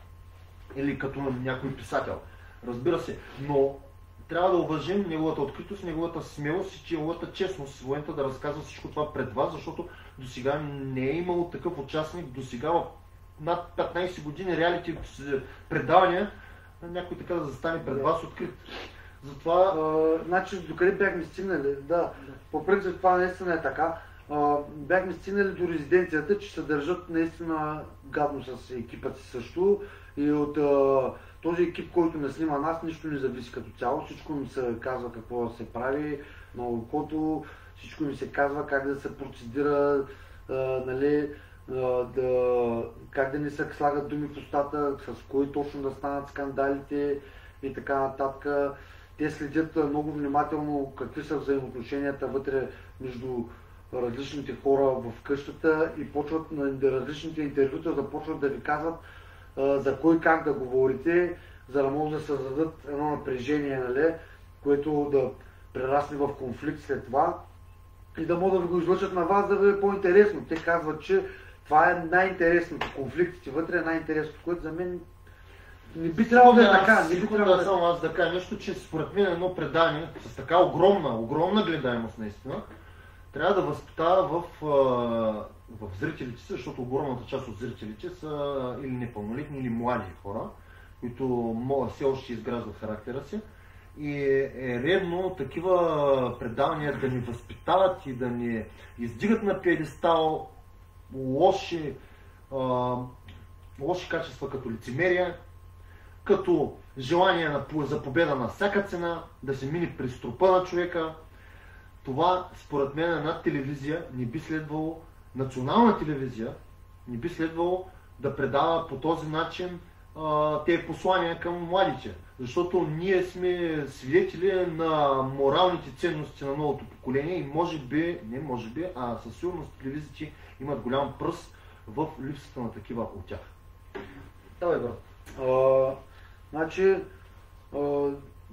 или като някой писател. Разбира се, но трябва да уважим неговата откритост, неговата смелост и неговата честност в момента да разказва всичко това пред вас, защото до сега не е имало такъв участник, до сега в над петнайсет години реалити предавания, някой така да застане пред вас открит. Затова, а, значи, докъде бяхме стигнали, да, по принцип това наистина е така, а, бяхме стигнали до резиденцията, че се държат наистина гадно с екипът си също и от а, този екип, който не снима нас, нищо не зависи като цяло, всичко ми се казва какво да се прави на окото, всичко ми се казва как да се процедира, а, нали, а, да, как да не се слагат думи в устата, с кои точно да станат скандалите и така нататък. Те следят много внимателно какви са взаимоотношенията вътре между различните хора в къщата и почват на различните интервюта започват да ви казват а, за кой как да говорите, за да може да създадат едно напрежение, нали, което да прерасне в конфликт след това. и да могат да ви го излъчат на вас, да ви е по-интересно. Те казват, че това е най-интересното, конфликтите вътре е най-интересното, което за мен не би трябвало да е така. Не би трябвало да, само аз да кажа нещо, че според мен едно предание с така огромна, огромна гледаемост наистина, трябва да възпитава в, в зрителите си, защото огромната част от зрителите са или непълнолетни, или млади хора, които все още изграждат характера си. И е редно такива предавания да ни възпитават и да ни издигат на пиедестал лоши, а, лоши качества като лицемерие, като желание на, за победа на всяка цена, да се мине през трупа на човека. Това, според мен, една телевизия не би следвало, национална телевизия, не би следвало да предава по този начин а, тези послания към младите. Защото ние сме свидетели на моралните ценности на новото поколение и може би, не може би, а със сигурност телевизиите имат голям пръст в липсата на такива от тях. Давай, брат. А, значи, а,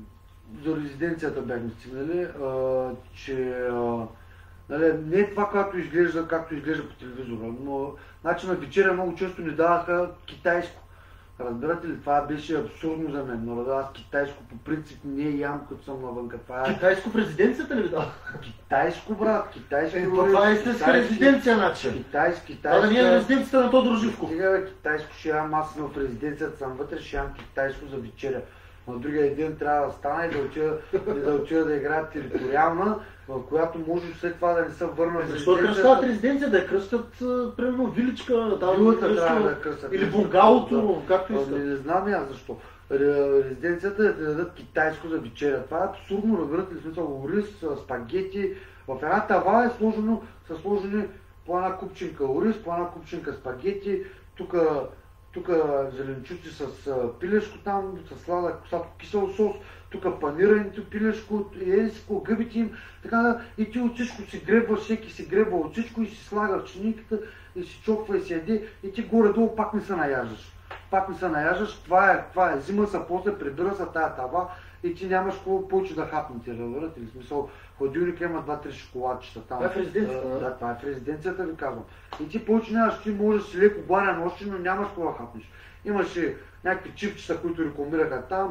за резиденцията бяхме стигнали, а, че а, нали, не е това, както изглежда, както изглежда по телевизора, но значи на вечеря много често ни даваха китайско. Разбирате ли, това беше абсурдно за мен, но аз китайско по принцип не ям, като съм навънка. Това е... Китайско в резиденцията ли ви дава? Китайско, брат, китайско. Е, това е истинска резиденция, значи. Китайски, китайско. Това да не е резиденцията на Тодор Живков. Сега китайско ще ям, аз съм в резиденцията, съм вътре, ще ям китайско за вечеря. На другия ден трябва да стана и да отида да, отида да играят териториална, в която може след това да не се върна. Защо кръщават резиденция? Да я кръстят, примерно, виличка, да, вилата трябва да кръстят. Или бунгалото, да, както искат. Не, не знам аз защо. Резиденцията е да дадат китайско за вечеря. Това е абсурдно, разбирате ли, смисъл, ориз, спагети. В една тава е сложено, са сложени по една купчинка ориз, по една купчинка спагети, тук тук зеленчуци с пилешко там, с сладък, кисел сос, тук панираното пилешко, и си гъбите им, така и ти от всичко си гребваш, всеки си гребва от всичко и си слага в чиниката и си чоква и си яде и ти горе-долу пак не се наяждаш. Пак не се наяждаш, това е, това е, взима се после, прибира се тая тава и ти нямаш какво повече да хапнете, разбирате ли? В смисъл, хладилника има два-три шоколадчета там. Това е в резиденцията, да? Да, това е в резиденцията, ви казвам. И ти повече нямаш, ти можеш да си леко гладен още, но нямаш какво да хапнеш. Имаше някакви чипчета, които рекламираха там,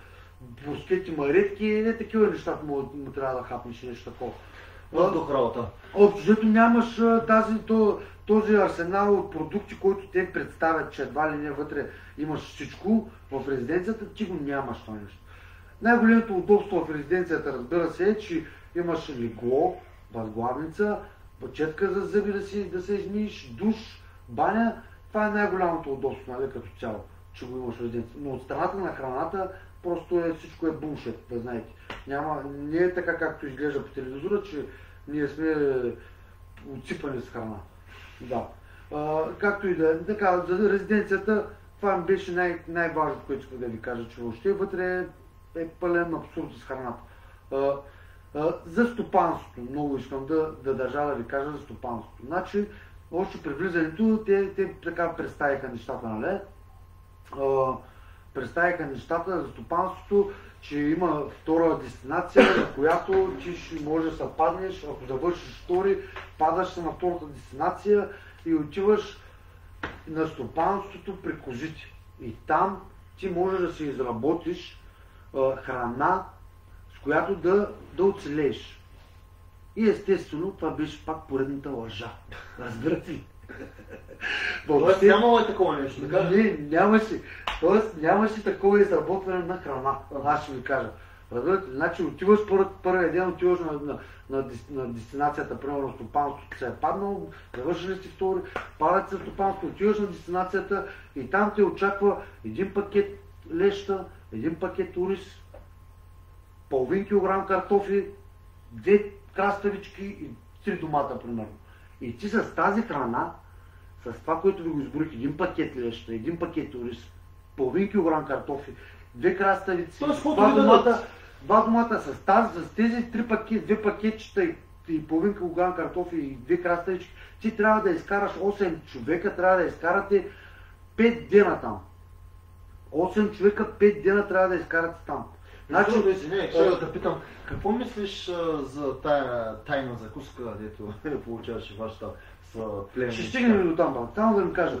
брускети, маретки, не такива неща му, му трябва да хапнеш, нещо такова. Въздух работа. Общо нямаш тази, то, този арсенал от продукти, които те представят, че едва ли не вътре имаш всичко, в резиденцията ти го нямаш това нещо. Най-големото удобство в резиденцията, разбира се, е, че имаш легло, възглавница, пъчетка за зъби да, си, да се измиеш, душ, баня. Това е най-голямото удобство, нали, като цяло, че го имаш в резиденцията. Но от страната на храната просто е, всичко е булшет, да знаете. Няма, не е така, както изглежда по телевизора, че ние сме отсипани с храна. Да. А, както и да е. Така, за резиденцията, това ми беше най- най-важното, което исках да ви кажа, че въобще вътре е пълен абсурд с храната. А, а, за стопанството, много искам да, да държа да ви кажа за стопанството. Значи, още при влизането, те, те така представиха нещата, нали? А, представиха нещата за стопанството, че има втора дестинация, на която ти ще можеш да се паднеш, ако завършиш втори, падаш се на втората дестинация и отиваш на стопанството при козите. И там ти можеш да си изработиш а, храна, с която да, да оцелееш. И естествено, това беше пак поредната лъжа. Разбирате ли? Тоест нямало е такова нещо, така? Не, нямаше. Тоест нямаше такова изработване на храна. Аз ще ви кажа. Разбирате ли? Значи отиваш първия ден, отиваш на, на, на, на дестинацията, примерно стопанството се е паднало, завършили си втори, падат се стопанството, отиваш на дестинацията и там те очаква един пакет леща, един пакет ориз, половин килограм картофи, две краставички и три домата, примерно. И ти с тази храна, с това, което ви го изборих, един пакет леща, един пакет ориз, половин килограм картофи, две краставици, два домата, два домата с тази, с тези три пакет, две пакетчета и, и половин килограм картофи и две краставички, ти трябва да изкараш осем човека, трябва да изкарате пет дена там. осем човека, пет дена трябва да изкарате там. Значи, извиняй, ще да питам, какво мислиш а, за тая тайна закуска, дето получаваше вашата с племен? Ще стигнем до там, само да ви кажа.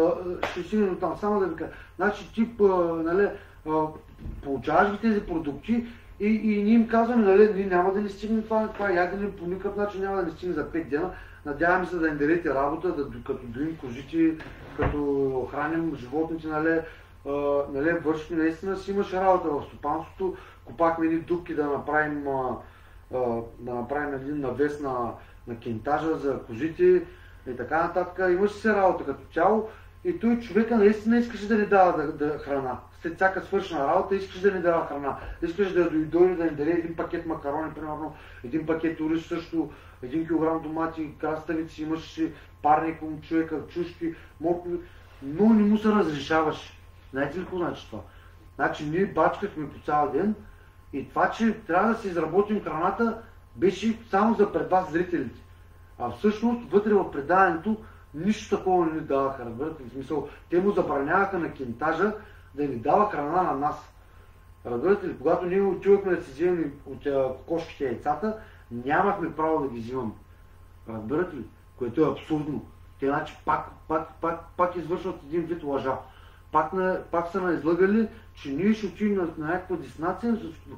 Ще стигнем до там, само да ви кажа. Значи, тип, нали, получаваш ги тези продукти и, и ние им казваме, нали, ние няма да ни стигне това, това ядене по никакъв начин няма да ни стигне за пет дена. Надяваме се да им дадете работа, да, като доим козите, като храним животните, нали, Uh, нали, върши, наистина си имаше работа в стопанството, копахме едни дупки да направим, uh, uh, да направим един навес на, на кентажа за козите и така нататък. Имаше се работа като цяло и той човека наистина искаше да ни дава да, да храна. След всяка свършена работа искаше да ни дава храна. Искаше да дойде да ни даде един пакет макарони, примерно, един пакет ориз също, един килограм домати, краставици, имаше парник, човека, чушки, моркови, но не му се разрешаваше. Знаете ли какво значи това? Значи ние бачкахме по цял ден и това, че трябва да си изработим храната, беше само за пред вас зрителите. А всъщност вътре в предаването нищо такова не ни даваха, разбирате ли? В смисъл, те му забраняваха на кентажа да ни дава храна на нас. Разбирате ли? Когато ние отивахме да си вземем от кокошките яйцата, нямахме право да ги взимаме. Разбирате ли? Което е абсурдно. Те значи пак, пак, пак, пак извършват един вид лъжа. Пак, на, пак са наизлагали, че ние ще отидем на, на някаква дестинация,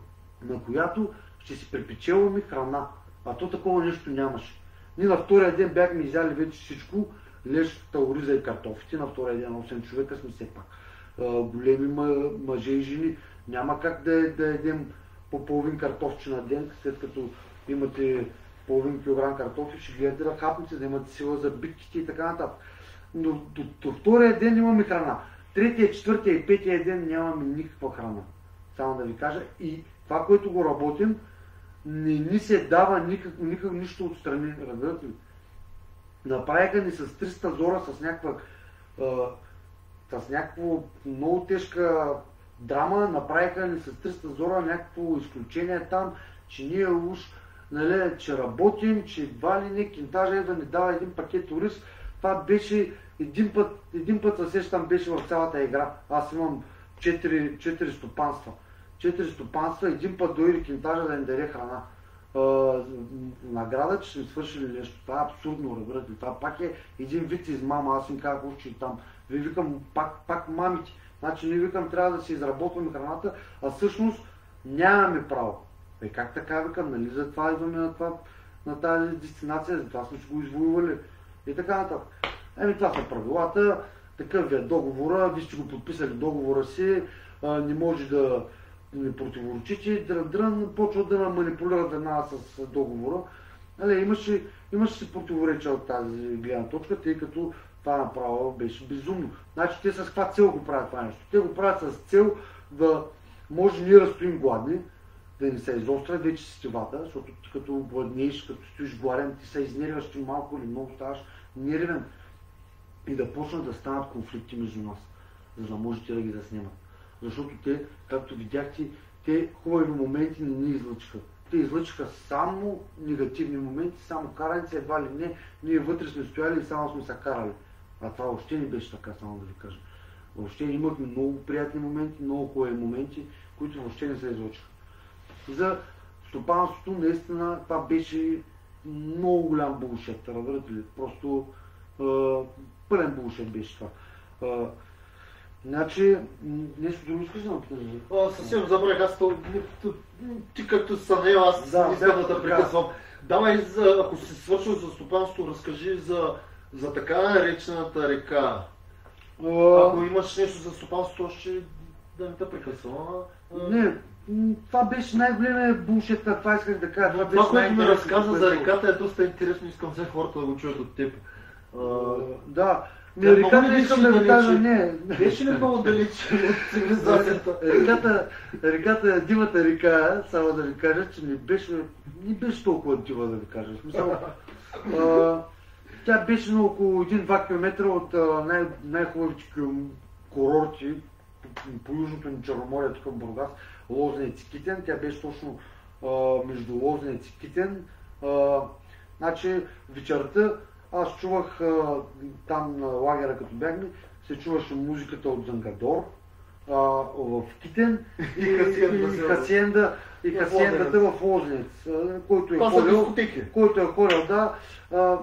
на която ще си препечелваме храна. А то такова нещо нямаше. Ние на втория ден бяхме изяли вече всичко, лещата, ориза и картофите. На втория ден осем човека сме все пак. А, големи мъже и жени. Няма как да, да едем по половин картофче на ден, след като имате половин килограм картофи, ще гледате да хапнете, да имате сила за битките и така нататък. Но до, до втория ден имаме храна. Третия, четвъртия и петия ден нямаме никаква храна. Само да ви кажа. И това, което го работим, не ни се дава никак, никак нищо отстрани. Разбирате ли? Направиха ни с триста зора, с някаква, а, с някаква много тежка драма, направиха ни с триста зора някакво изключение там, че ние уж, нали, че работим, че едва ли не кентажа е да ни дава един пакет ориз. Това беше един път, един път се сещам, беше в цялата игра. Аз имам четири, четири стопанства. Четири стопанства, един път дойде кентажа да ни даде храна. А, награда, че сме свършили нещо. Това е абсурдно, разбирате. Това пак е един вид измама. Аз им казах, че и там. Ви викам пак, пак мамите. Значи ние викам, трябва да си изработваме храната, а всъщност нямаме право. Е, как така викам, нали? Затова идваме на, това, на тази дестинация, затова сме го извоювали и така нататък. Еми, това са правилата, такъв е договора, вие сте го подписали договора си, а, не може да не противоречите, дрън-дрън, почват да манипулират една с договора. Нали, имаше, имаше си противоречия от тази гледна точка, тъй като това направо беше безумно. Значи те с каква цел го правят това нещо? Те го правят с цел да може ние да стоим гладни, да не се изострят вече сетивата, защото ти като гладнееш, като стоиш гладен, ти се изнервяш, ти малко или много ставаш нервен и да почнат да станат конфликти между нас, за да можете да ги заснемат. Защото те, както видяхте, те хубави моменти не ни излъчиха. Те излъчиха само негативни моменти, само караници, едва ли не, ние вътре сме стояли и само сме се карали. А това въобще не беше така, само да ви кажа. Въобще имахме много приятни моменти, много хубави моменти, които въобще не се излъчиха. За стопанството наистина това беше много голям булшет, разбирате ли? Просто е, пълен булшет беше това. Е, значи, нещо друго искаш да напиташ? Съвсем забравих, аз то, ти както се съмнея, аз да, искам да те прекъсвам. Давай, за, ако си свършил за стопанството, разкажи за, за така наречената река. Uh, ако имаш нещо за стопанството, ще да не те прекъсвам. Не, това беше най-големия булшет, това исках да кажа. Това, това което ми разказа за реката е доста интересно, искам все хората да го чуят от теб. Uh, да, не, реката искам да ви кажа, не. Беше ли много далеч от цивилизацията? Реката, реката, дивата река, само да ви кажа, че не беше, не беше толкова дива, да ви кажа. В смисъл, uh, тя беше на около един-два километра от най- най-хубавите курорти по, по южното ни Черноморие, тук в Бургас, Лозенец и Китен. Тя беше точно а, между Лозенец и Китен. А, значи вечерта аз чувах а, там на лагера, като бягме, се чуваше музиката от Зангадор. а, в Китен и, И Хасиенда, и, Хасиенда, и в Хасиендата в Лозенец, а, който е Това са ходил, дискотеки. който е ходил, да, а,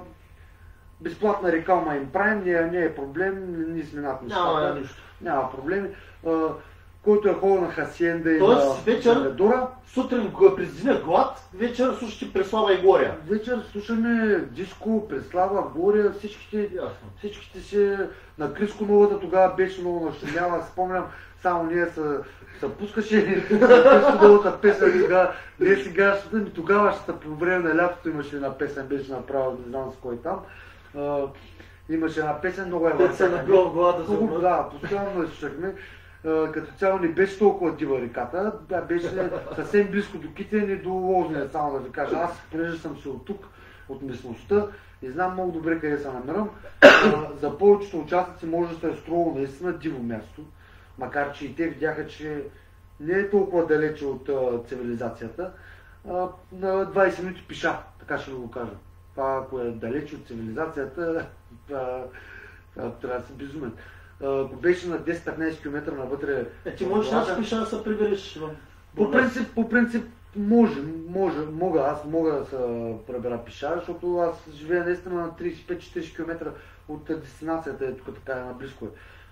безплатна рекалма им правим, не, не е проблем, ние сме над Няма нещата, нищо. няма проблеми. А, който е ходил на Хасиенда и Тоест, на вечер- Медора, Сутрин през деня глад, вечер слушате Преслава и Глория. вечер слушаме диско, Преслава, Глория, всичките, Ясно. всичките си на Криско новата тогава беше много нашумяла, спомням, само ние се, се пускаше Криско новата песен сега, не сега, ми тогава ще по време на лятото имаше една песен, беше направил, не знам с кой там. А, имаше една песен, много е Те се набила в главата си. много, да, постоянно я слушахме. А, като цяло не беше толкова дива реката, тя беше съвсем близко до Китен и до Лозенец, само да ви кажа. Аз, понеже съм се от тук, от местността и знам много добре къде се намирам, а, за повечето участъци може да се е струвало наистина диво място, макар че и те видяха, че не е толкова далече от а, цивилизацията, а, на двайсет минути пеша, така ще ви го кажа. Това, ако е далече от цивилизацията, това, това трябва да си безумен. Ако беше на десет-петнайсет км навътре. Е, ти можеш да пиша да се прибереш в По принцип, по принцип може, може, мога, аз мога да се пребера пеша, защото аз живея наистина на трийсет и пет до четирийсет км от дестинацията, е тук така наблизко е.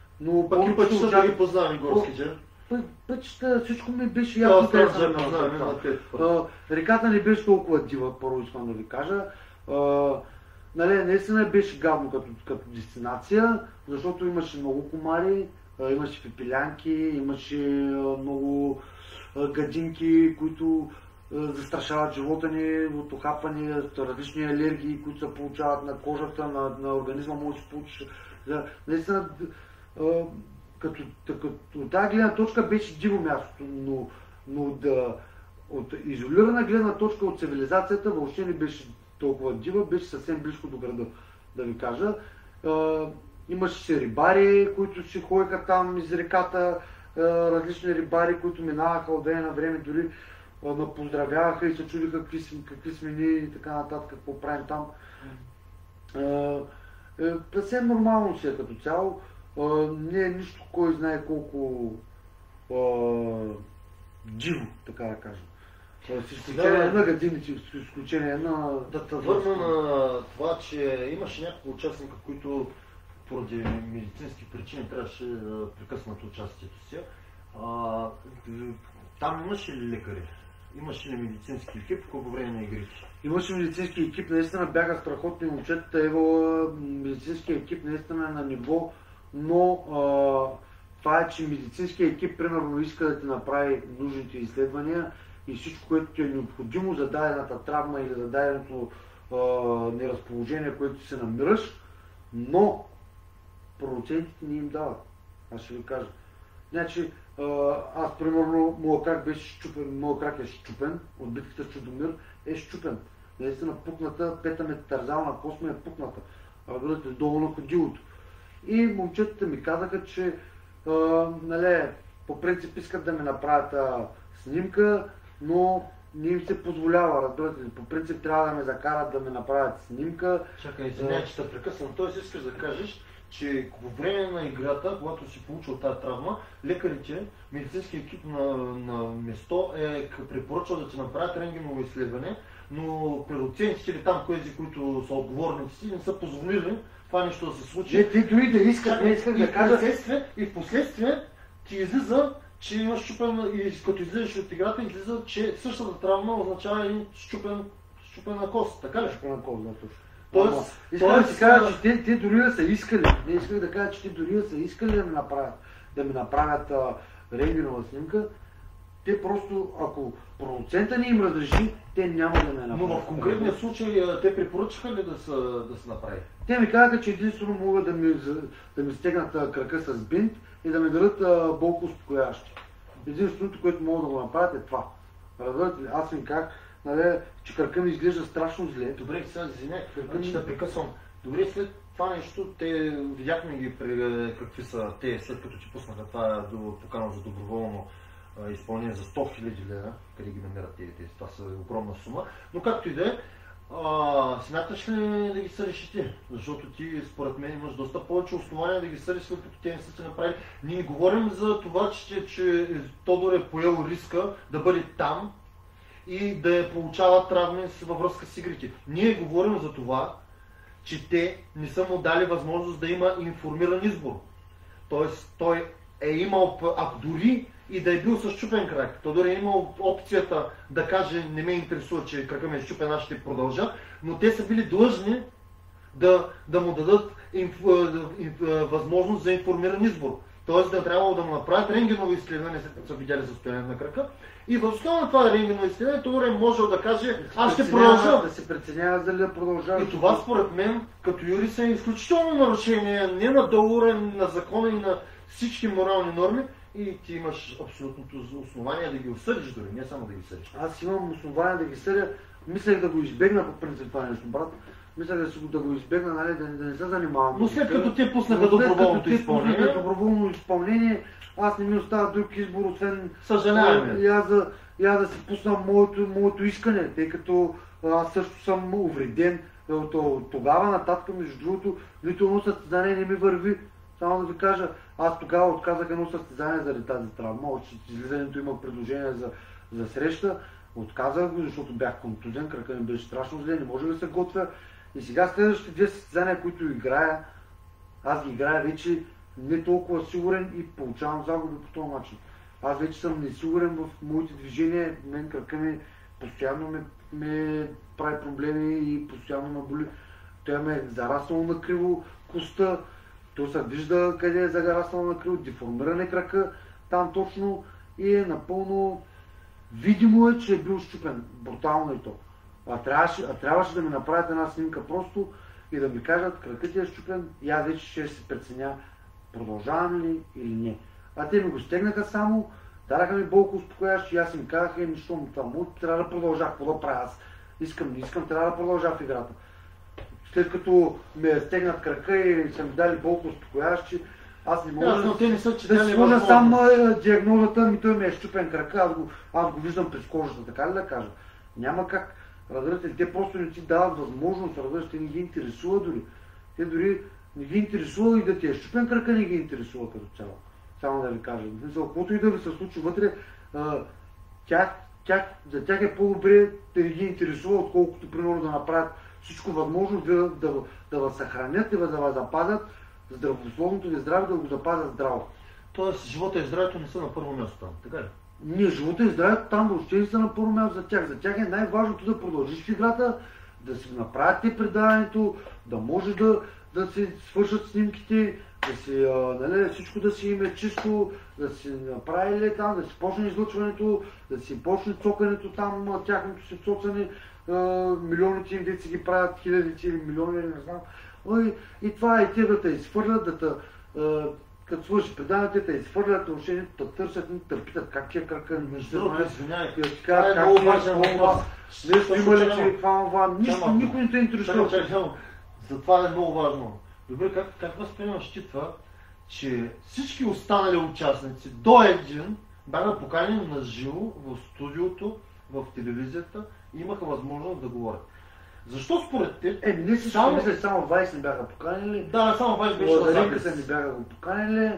Но Пък и повечето пътища да участъци- ги познаваме горските. Пъ- Пътища, всичко ми беше Това ясно. страна къде съм да минал познаваме след това. на тези. А, Реката не беше толкова дива, първо искам да ви кажа. А, нали, наистина беше гадно като, като дестинация, защото имаше много комари, а, имаше пепелянки, имаше а, много а, гадинки, които а, застрашават живота ни от охапване, различни алергии, които се получават на кожата, на, на организма, може да се получи. Да, наистина, а, като, като от тази гледна точка беше диво мястото, но, но да, от изолирана гледна точка от цивилизацията въобще не беше толкова дива, беше съвсем близко до града, да ви кажа. А, имаше си рибари, които си ходиха там из реката, а, различни рибари, които минаваха от ден на време, дори а, ме поздравяваха и се чудиха какви, сме- какви сме ние и така нататък, какво правим там. А, е, съвсем нормално си е като цяло. А, не е нищо, кой знае колко а, диво, така да кажем. А, С изключение Да. на гадините, с изключение на... Да те върна на това, че имаше няколко участника, които поради медицински причини трябваше да прекъснат участието си. А, там имаше ли лекари? Имаше ли медицински екип по време на игрите? Имаше медицински екип, наистина бяха страхотни момчетата, ево медицински екип наистина е на ниво, но а, това е, че медицинския екип примерно иска да ти направи нужните изследвания и всичко, което ти е необходимо за дадената травма или за даденото а, неразположение, което се намираш, но продуцентите не им дават. Аз ще ви кажа. Значи, а, аз примерно, моят крак беше щупен, моят крак е щупен, от битката с Чудомир е щупен. Наистина пукната, пета метатарзална кост ми е пукната. Разбирате, долу на ходилото. И момчетата ми казаха, че а, нали, по принцип искат да ми направят а, снимка, но не им се позволява, разбирате ли. По принцип трябва да ме закарат да ми направят снимка. Чакай, извиняй, че те прекъсвам. Тоест искаш да кажеш, че по време на играта, когато си получил тази травма, лекарите, медицински екип на, на место е препоръчал да ти направят рентгеново изследване, но продуцентите или там тези, които са отговорници, не са позволили това нещо да се случи. Не, те дори да искат, не искат и, да кажат. впоследствие, и в последствие ти излиза, че имаш щупен, и като излизаш от играта, излиза, че същата травма означава един щупен, щупена кост. Така ли? На кол, да, точно. Тоест, Ама, искам да тоест, ти кажа, че те, те дори да са искали, не исках да кажа, че те дори да са искали да ми направят, да ми направят а, рентгенова снимка, те просто, ако продуцента не им разреши, те няма да ме направят. Но в конкретния случай а, те препоръчаха ли да се, да се направи? Те ми казаха, че единствено могат да ми, за- да ми стегнат а, крака с бинт и да ми дадат а, болко успокояващи. Единственото, което могат да го направят е това. Разбирате ли? Аз им казах, нали, че кръка ми изглежда страшно зле. Добре, сега извиняй, че те прекъсвам. Добре, след това нещо, те видяхме ги при, какви са те, след като ти пуснаха това до покана за доброволно а, изпълнение за сто хиляди лева, къде ги намерят тези, тези, това са огромна сума. Но както и да е, А, смяташ ли да ги съдиш ти? Защото ти, според мен, имаш доста повече основания да ги съдиш, след като те не са се направили. Ние говорим за това, че, че Тодор е поел риска да бъде там и да я получава травми във връзка с игрите. Ние говорим за това, че те не са му дали възможност да има информиран избор. Тоест, той е имал, ако дори и да е бил с счупен крак, Тодор е имал опцията да каже: не ме интересува, че крака ми е счупен, аз ще продължа, но те са били длъжни да, да му дадат инф, инф, възможност за информиран избор. Тоест да трябвало да му направят рентгеново изследване, след като са видяли състоянието на крака. И в основа на това рентгеново изследване Тодор е можел да каже: аз ще продължа. Да се преценява дали да продължава. И това според мен, като юрист, е изключително нарушение не на договора, на закона и на всички морални норми. И ти имаш абсолютното основание да ги осъдиш дори, не само да ги съдиш. Аз имам основание да ги съдя. Мислех да го избегна по принцип това нещо, брат. Мислех да, си, да го избегна, нали, да, да не се занимавам. Но след като те пуснаха доброволното изпълнение, доброволно изпълнение, аз не ми остава друг избор, освен съжаляваме. И аз да, и аз да си пусна моето, моето искане, тъй като аз също съм увреден. Тогава нататък, между другото, нито едно състезание не ми върви. Само да ви кажа, аз тогава отказах едно състезание заради тази травма. Още излизането има предложение за, за среща. Отказах го, защото бях контузен, крака ми беше страшно зле, не може да се готвя. И сега следващите две състезания, които играя, аз ги играя вече не толкова сигурен и получавам загуби по този начин. Аз вече съм несигурен в моите движения, мен крака ми постоянно ме, ме прави проблеми и постоянно ме боли. Той ме е зараснал на криво коста. То се вижда къде е зараснал на криво, деформиране крака там точно и е напълно видимо е, че е бил щупен. Брутално и то. А трябваше, а трябваше да ми направят една снимка просто и да ми кажат: кракът ти е щупен и аз вече ще се преценя продължавам ли или не. А те ми го стегнаха само, дараха ми болко успокоящи и аз им казаха: еми, що му това му, трябва да продължа, какво да правя аз? Искам, не искам, трябва да продължа в играта. След като ме стегнат крака и са ми дали болко успокоящи, аз не мога да, да, да, са, да си сложа сам диагнозата ми, той ми е щупен крака, аз го, аз го виждам през кожата, така ли да кажа? Няма как. Разбирате, те просто не ти дават възможност, разбирате, те не ги интересува дори. Те дори не ги интересува и да ти е щупен крака, не ги интересува като цяло. Само да ви кажа. За каквото и да ви се случи вътре, тях, тях, за тях е по-добре да не ги интересува, отколкото примерно да направят всичко възможно да, да, да ви съхранят и да ви запазят здравословното ви здраве, да го запазят здраво. Тоест, живота и здравето не са на първо място там, така ли? Не, живота и здравето там въобще не са на първо място за тях. За тях е най-важното да продължиш в играта, да си направят те предаването, да може да, да се свършат снимките, да си, а, нали, всичко да си им е чисто, да си направили там, да си почне излъчването, да си почне цокането там, тяхното си цоцане, а, милионите им деца ги правят, хилядите или милиони, не знам. И, и това е те да те изхвърлят, да те, като свърши предаването, те изхвърлят, въобще да търсят, не търпитат как е крака, между другото, извинявай, това е много важен въпрос. Нещо има ли, че това, това, нищо, никой не те интересува. Затова е много важно. Добре, как, как възприемаш ти това, че всички останали участници до един бяха поканени на живо в студиото, в телевизията и имаха възможност да говорят? Защо според теб? Е, не всички, само... мисля, само двайсет не бяха поканили. Да, само двайсет беше на запис. не бяха го поканили,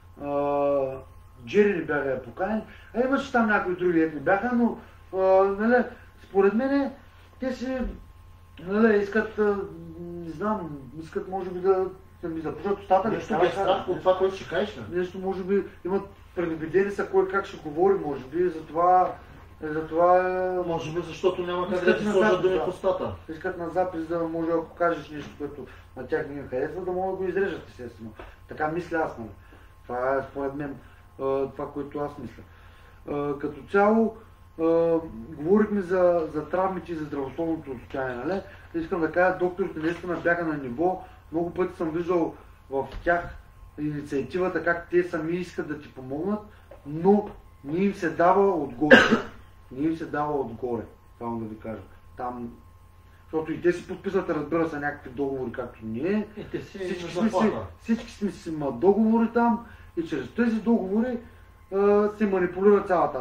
а, Джери не бяха поканили, а имаше там някои други не бяха, но а, нали, според мен те си нали, искат, а, не знам, искат може би да, да ми запушат устата. Нещо без страх от това, което ще кажеш. Нещо може би имат предубедени са кой как ще говори, може би, затова Затова... Може би защото няма как да ти сложат думи в устата. Искат на запис, да може, ако кажеш нещо, което на тях не им харесва, да могат да го изрежат, естествено. Така мисля аз, нали. Това е според мен това, което аз мисля. Като цяло, говорихме за, за травмите и за здравословното състояние, нали. Искам да кажа, докторите наистина бяха на ниво. Много пъти съм виждал в тях инициативата, как те сами искат да ти помогнат, но не им се дава отгоре. Не им се дава отгоре, само да ви кажа. Там, защото и те си подписват, разбира се, някакви договори, както ние. Всички сме си, всички сме си имат договори там и чрез тези договори а, се манипулира цялата работа.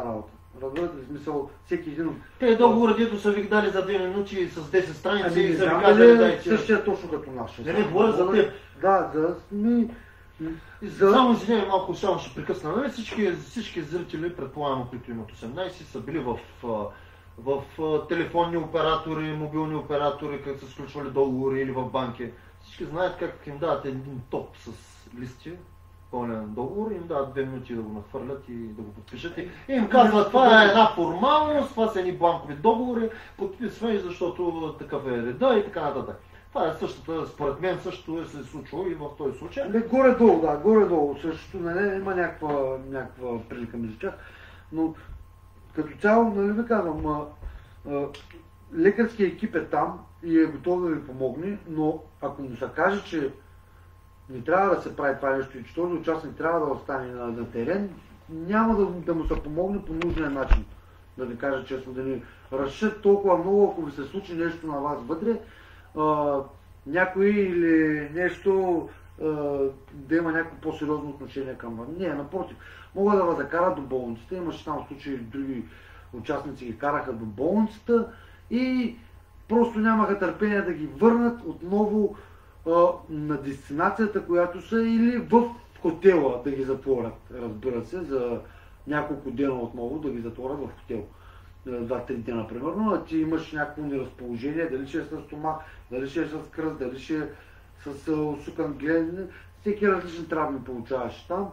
Разбирате ли смисъл, всеки един от... Те договори, дето са ви дали за две минути с десет страници Ами и не са ви знам казали дали дайте. същия точно като наш. Не, не, говоря за теб. Да, за... Ми... За... Само извинявай малко, само ще прекъсна. Нали? Всички, всички зрители, предполагам, които имат осемнайсет, са били в, в, в, в телефонни оператори, мобилни оператори, как са сключвали договори или в банки. Всички знаят как им дават един топ с листи, пълнен договор, им дават две минути да го нахвърлят и да го подпишат. И им казват, това е една формалност, това са едни банкови договори, подписвай, защото такъв е реда и така нататък. Това е същата, според мен също е се случило и в този случай. Не, горе-долу, да, горе-долу също, нали, има някаква, някаква прилика между тях, но като цяло, нали ви казвам, а, а, лекарският екип е там и е готов да ви помогне, но ако му се каже, че не трябва да се прави това нещо и че този участник трябва да остане на, на терен, няма да, да му се помогне по нужния начин. Да ви кажа честно, да ни разширят толкова много, ако ви се случи нещо на вас вътре, а, някой или нещо, а, да има някакво по-сериозно отношение към вас. Не, напротив, могат да ви закарат до болницата, имаше там случаи, други участници ги караха до болницата и просто нямаха търпение да ги върнат отново а, на дестинацията, която са, или в хотела да ги затворят, разбира се, за няколко дена отново да ги затворят в хотел. два-три дена, примерно, а ти имаш някакво неразположение, дали ще е с стомах, дали ще е с кръст, дали ще е с усукан глен, всеки различни травми получаваш там.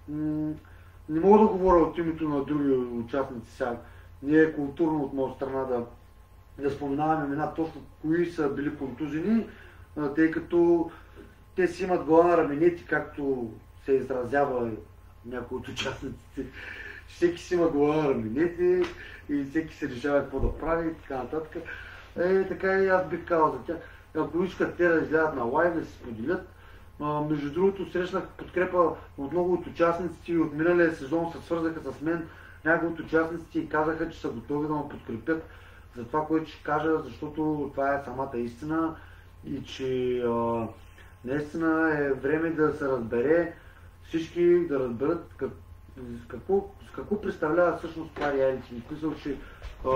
Не мога да говоря от името на други участници сега. Не е културно от моя страна да, да споменавам имена точно кои са били контузени, тъй като те си имат глава на раменети, както се изразява някой от участниците. Всеки си има глава на раменети и всеки се решава какво да прави и така нататък. Е, така и аз бих казал за тях. Ако искат те да излязат на лайв, да се споделят. А, между другото, срещнах подкрепа от много от участниците и от миналия сезон се свързаха с мен някои от участниците и казаха, че са готови да ме подкрепят за това, което ще кажа, защото това е самата истина и че а, наистина е време да се разбере, всички да разберат как, какво, какво представлява всъщност това реалити. Мисля, че а,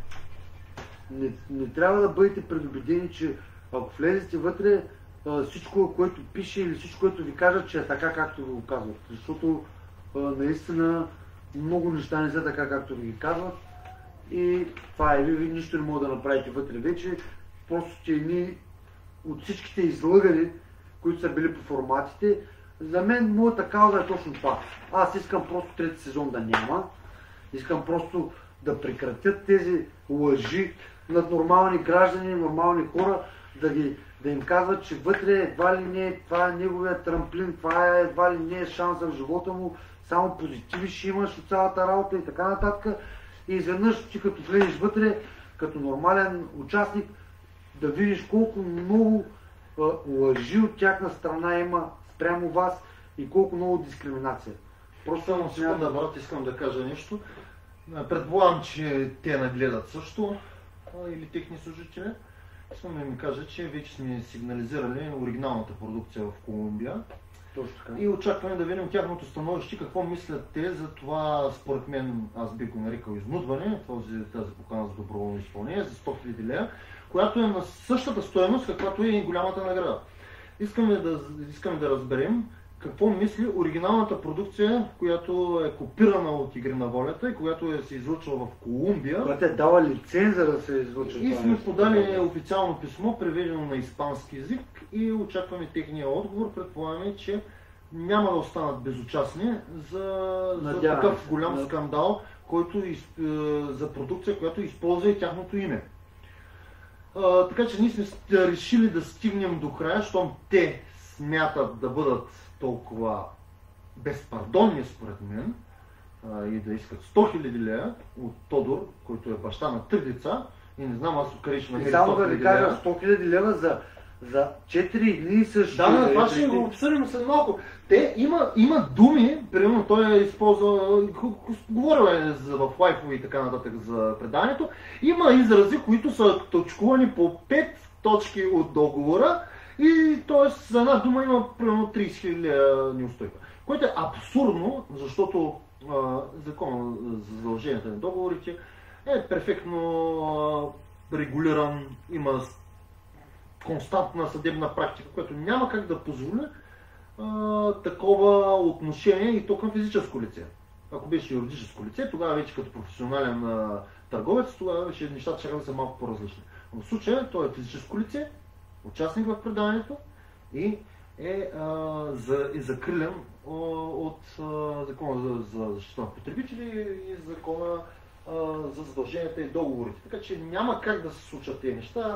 не, не трябва да бъдете предубедени, че ако влезете вътре, а, всичко, което пише или всичко, което ви кажат, че е така, както ви го казват. Защото а, наистина много неща не са така, както ви ги казват. И това е, ви нищо не може да направите вътре вече. Просто сте едни от всичките излъгани, които са били по форматите. За мен моята кауза е точно това. Аз искам просто трети сезон да няма. Искам просто да прекратят тези лъжи над нормални граждани, нормални хора, да, ги, да им казват, че вътре едва ли не, това е неговия трамплин, това е едва ли не е шанса в живота му, само позитиви ще имаш от цялата работа и така нататък. И изведнъж ти като влезеш вътре, като нормален участник, да видиш колко много а, лъжи от тяхна страна има спрямо вас и колко много дискриминация. Просто само секунда, брат, искам да кажа нещо. Предполагам, че те нагледат също, или техни служители. Искам да ми кажа, че вече сме сигнализирали оригиналната продукция в Колумбия. Точно така. И очакваме да видим тяхното становище, какво мислят те за това, според мен, аз бих го нарекал изнудване, този, тази покана за доброволно изпълнение, за сто хиляди лева, която е на същата стоеност, каквато е и голямата награда. Искаме да, искаме да разберем какво мисли оригиналната продукция, която е копирана от Игри на волята и която е се излъчва в Колумбия. Която е дала лиценза да се излъчва. И сме подали официално писмо, преведено на испански език и очакваме техния отговор. Предполагаме, че няма да останат безучастни за, за такъв голям да. скандал, който за продукция, която използва и тяхното име. А, така че ние сме решили да стигнем до края, щом те смятат да бъдат толкова безпардонни според мен а, и да искат сто хиляди лева от Тодор, който е баща на три деца и не знам аз откъде ще намеря сто хиляди лева. Само да ви кажа, сто хиляди лева за, за четири дни също. Да, да, това ще го обсъдим след малко. Те има, има думи, примерно той е използвал, говорил е в лайфове и така нататък за преданието, има изрази, които са точкувани по пет точки от договора и т.е. за една дума има примерно трийсет хиляди неустойка. Което е абсурдно, защото закон за задълженията на договорите е перфектно регулиран, има константна съдебна практика, която няма как да позволи а, такова отношение и то към физическо лице. Ако беше юридическо лице, тогава вече като професионален а, търговец, тогава вече нещата ще да са малко по-различни. Но в случая той е физическо лице, участник в предаването и е, а, за, е закрилен а, от а, закона за, за защита на потребители и закона а, за задълженията и договорите. Така че няма как да се случат тези неща.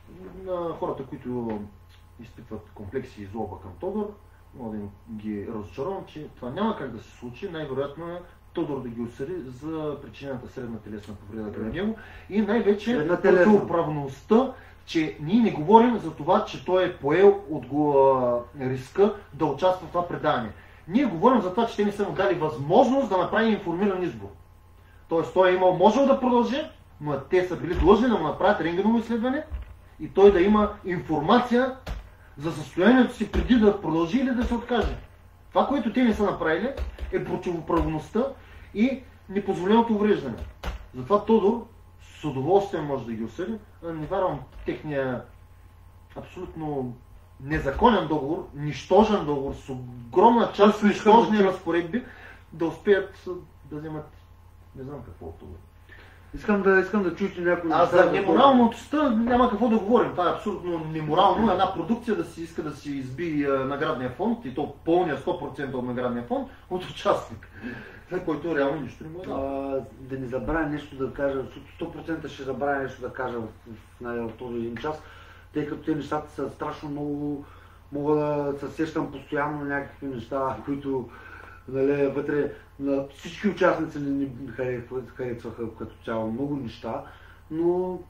На хората, които изпитват комплекси и злоба към Тодор, мога да ги разочаровам, че това няма как да се случи. Най-вероятно е Тодор да ги осъди за причинената средна телесна повреда към него и най-вече противоправността, че ние не говорим за това, че той е поел от го, риска да участва в това предаване. Ние говорим за това, че те не са му дали възможност да направи информиран избор. Тоест той е имал, можел да продължи, но те са били длъжни да му направят рентгеново изследване и той да има информация за състоянието си преди да продължи или да се откаже. Това, което те не са направили, е противоправността и непозволеното увреждане. Затова Тодор с удоволствие може да ги осъди. Не вярвам техния абсолютно незаконен договор, нищожен договор с огромна част нищожни разпоредби да успеят да вземат не знам какво от това. Искам да, искам да чуете някой... А за неморалността няма какво да говорим. Това е абсолютно неморално. Една продукция да си иска да си изби наградния фонд и то пълния сто процента от наградния фонд от участник, който реално нищо не му е дал. Да не забравя нещо да кажа, сто процента ще забравя нещо да кажа в, в, в този един час, тъй като те нещата са страшно много, мога да се сещам постоянно някакви неща, които нали, вътре на всички участници не ни харесваха като цяло много неща, но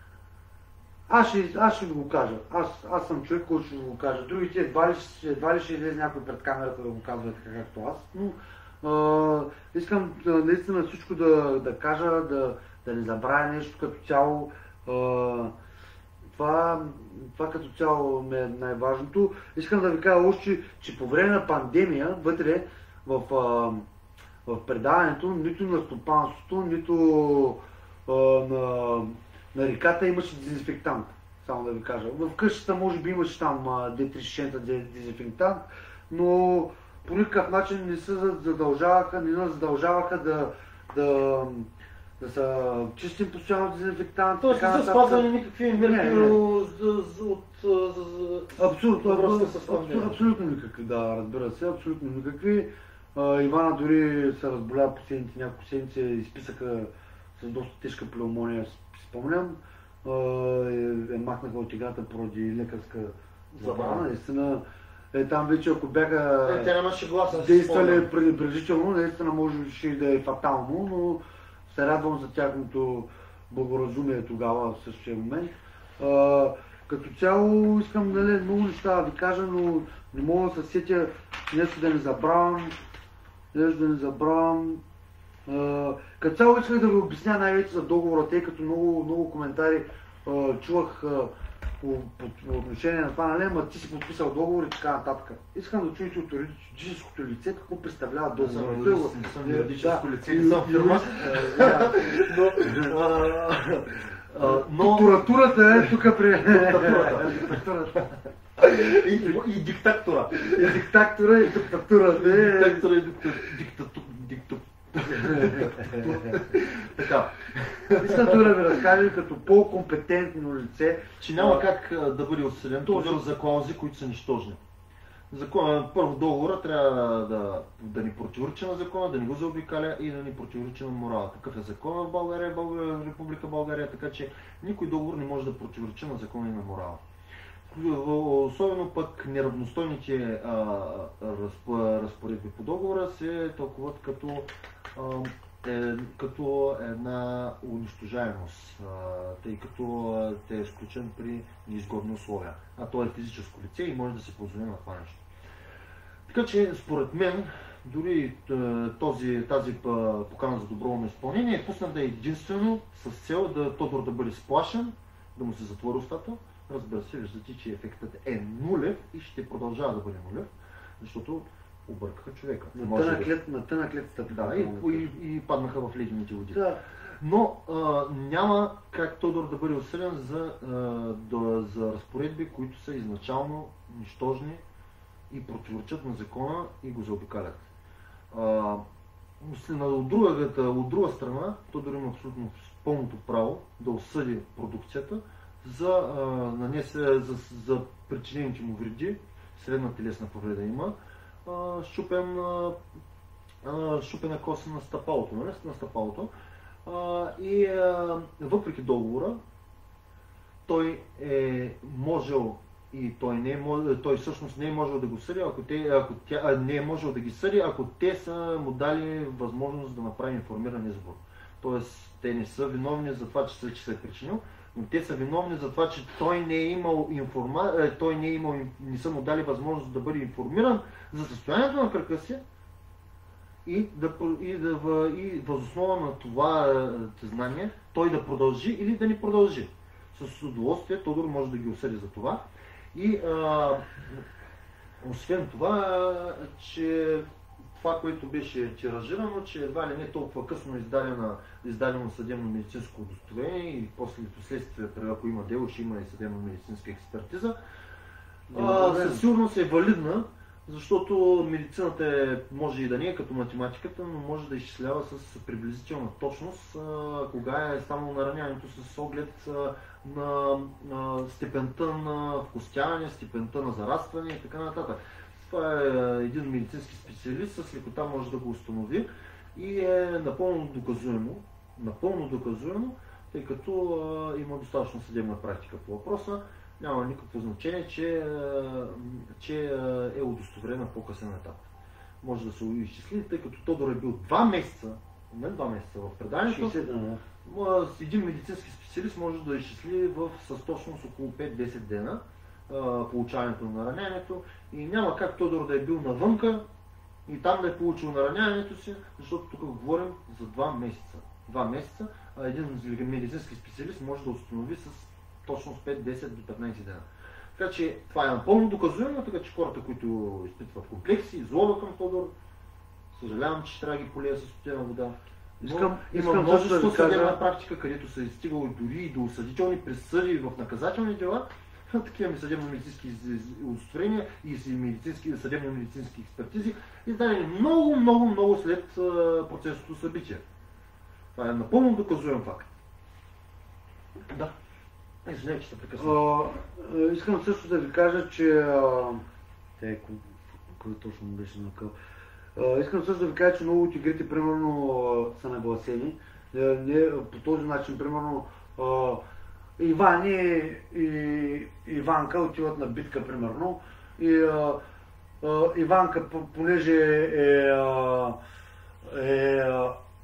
аз ще, аз ще ви го кажа. Аз, аз съм човек, който ще ви го кажа. Другите едва ли, едва ли ще излезе някой пред камерата да го казва така както аз, но а, искам да, наистина всичко да, да кажа, да, да не забравя нещо като цяло. А, това, това като цяло ми е най-важното. Искам да ви кажа още, че по време на пандемия вътре в, а, в предаването, нито на стопанството, нито а, на, на реката имаше дезинфектант, само да ви кажа. В къщата може би имаше там две три шишента дезинфектант, но по никакъв начин не се задължаваха, не нас задължаваха да, да, да са чистим постоянно дезинфектант. Тоест не са спазвали никакви мерки от абсолютно, абсолютно, абсолютно никакви, да, разбира се, абсолютно никакви. Ивана дори се разболя последните няколко седмици, изписаха с доста тежка пневмония, спомням. Е, махнаха от играта поради лекарска забрана. Наистина, е, там вече ако бяха е, те нямаше гласа, действали пренебрежително, наистина може да е фатално, но се радвам за тяхното благоразумие тогава в същия момент. А, като цяло искам нали, много неща да ви кажа, но не мога да се сетя нещо да не забравям. Нещо да не забравям. Uh, като цяло исках да ви обясня най-вече за договора, тъй като много, много коментари uh, чувах uh, по, по, по отношение на това, нали, ама ти си подписал договор и така нататък. Искам да чуете от юридическото лице какво представлява договор. Не съм юридическо лице, не съм фирма. Но прокуратурата е тук при... И, и диктатора. И диктатора, и диктатурата е... Диктатора и диктатура. Така. Искам да ви разкажа като по-компетентно лице, че няма как да бъде осъден Тодор за клаузи, които са нищожни. Закон, първо договора трябва да, да ни противоречи на закона, да ни го заобикаля и да ни противоречи на морала. Такъв е закон в България, България, Република България, така че никой договор не може да противоречи на закона и на морала. Особено пък неравностойните а, разп, разпоредби по договора се тълкуват като, а, е, като една унищожаемост, а, тъй като а, те е сключен при неизгодни условия. А то е физическо лице и може да се позволи на това нещо. Така че според мен дори този, тази покана за доброволно изпълнение е пуснат да е единствено с цел да Тодор да бъде сплашен, да му се затвори устата. Разбира се, виждате, че ефектът е нулев и ще продължава да бъде нулев, защото объркаха човека. На тънък лед, на тънък лед стъпка. Да, и, и, и паднаха в ледените води. Да. Но а, няма как Тодор да бъде осъден за, а, да, за разпоредби, които са изначално нищожни и противоречат на закона и го заобикалят. А, от, другата, от друга страна, Тодор има абсолютно пълното право да осъди продукцията за, а, нанесе, за, за причинените му вреди, средна телесна повреда има, а, щупен, а, щупена коса на стъпалото, нали? на стъпалото. А, и а, въпреки договора, той е можел и той, не е, той всъщност не е можел да го съди, ако, те, ако тя, не е можел да ги съди, ако те са му дали възможност да направи информиран избор. Тоест, те не са виновни за това, че, че се е причинил, но те са виновни за това, че той не е имал информа... той не е имал, не са му дали възможност да бъде информиран за състоянието на кръка си и, да, и, да, и възоснова на това знание той да продължи или да не продължи. С удоволствие Тодор може да ги осъди за това. И а, освен това, че това, което беше тиражирано, че едва ли не толкова късно издадено, издадено съдебно медицинско удостоверение и после последствие, ако има дело, ще има и съдебно медицинска експертиза, а, със сигурност е валидна, защото медицината е, може и да не е като математиката, но може да изчислява с приблизителна точност а, кога е станало нараняването с оглед а, на, на степента на вкостяване, степента на зарастване и така нататък. Това е един медицински специалист, с лекота може да го установи и е напълно доказуемо, напълно доказуемо, тъй като а, има достатъчно съдебна практика по въпроса. Няма никакво значение, че, че е удостоверен на по-късен етап. Може да се изчисли, тъй като Тодор е бил два месеца, не два месеца в преданието. Един медицински специалист може да изчисли в, с точност около пет-десет дена а, получаването на нараняването и няма как Тодор да е бил навънка и там да е получил нараняването си, защото тук говорим за два месеца. Два месеца, а един медицински специалист може да установи с точно с пет-десет до петнайсет дена. Така че това е напълно доказуемо, така че хората, които изпитват комплекси и злоба към Тодор, съжалявам, че ще трябва да ги полея с студена вода. Но искам, има искам множество да съдебна кажа... практика, където са стигали дори и до осъдителни присъди в наказателни дела, такива ми съдебно-медицински удостоверения и медицински, съдебно-медицински експертизи, издадени много, много, много след процесното събитие. Това е напълно доказуем факт. Да. Извинявай, че се прекъсна. Искам също да ви кажа, че... Те, кой точно беше накъл? Искам също да ви кажа, че много от игрите, примерно, са нагласени. Не, по този начин, примерно, Иван и, и Иванка отиват на битка, примерно. И а, а, Иванка, понеже е, е, е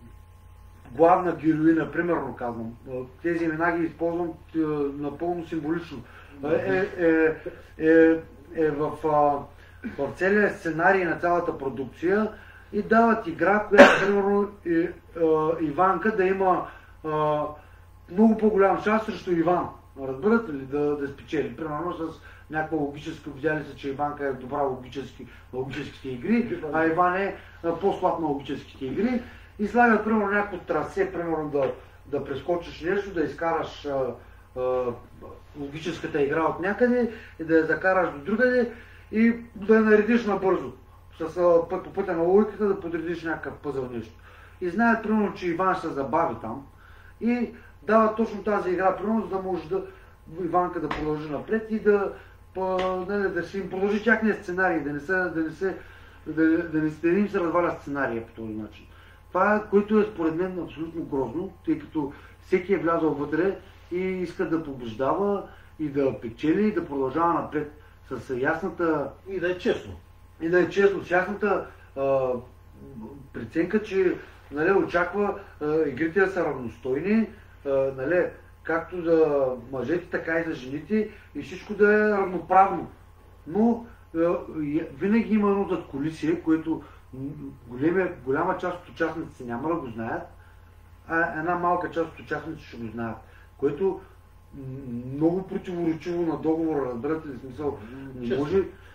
главна героина, примерно казвам, тези имена ги използвам е, напълно символично. Е, е, е, е в, в целия сценарий на цялата продукция и дават игра, която примерно е, е, Иванка да има е, много по-голям шанс срещу Иван. Разбирате ли? Да, да спечели. Примерно с някаква логическа, видяли се, че Иванка е добра логически, логическите игри, а Иван е по-слаб на логическите игри. И слагат, примерно, някакво трасе, примерно, да, да прескочиш нещо, да изкараш а, а, логическата игра от някъде и да я закараш до другаде и да я наредиш набързо. С, а, път по пътя на логиката да подредиш някакъв пъзъл нещо. И знаят, примерно, че Иван ще се забави там и дават точно тази игра, примерно, за да може да Иванка да продължи напред и да, па, да, да си им продължи тяхния сценарий, да не се, да не се, да, да не, да не им се разваля сценария по този начин. Това, което е според мен абсолютно грозно, тъй като всеки е влязъл вътре и иска да побеждава и да печели и да продължава напред с ясната... И да е честно. И да е честно, с ясната а, преценка, че нали, очаква а, игрите да са равностойни, а, нали, както за мъжете, така и за жените и всичко да е равноправно. Но а, винаги има едно задкулисие, което Големия, голяма част от участниците няма да го знаят, а една малка част от участниците ще го знаят, което много противоречиво на договора, разбирате ли смисъл, не може,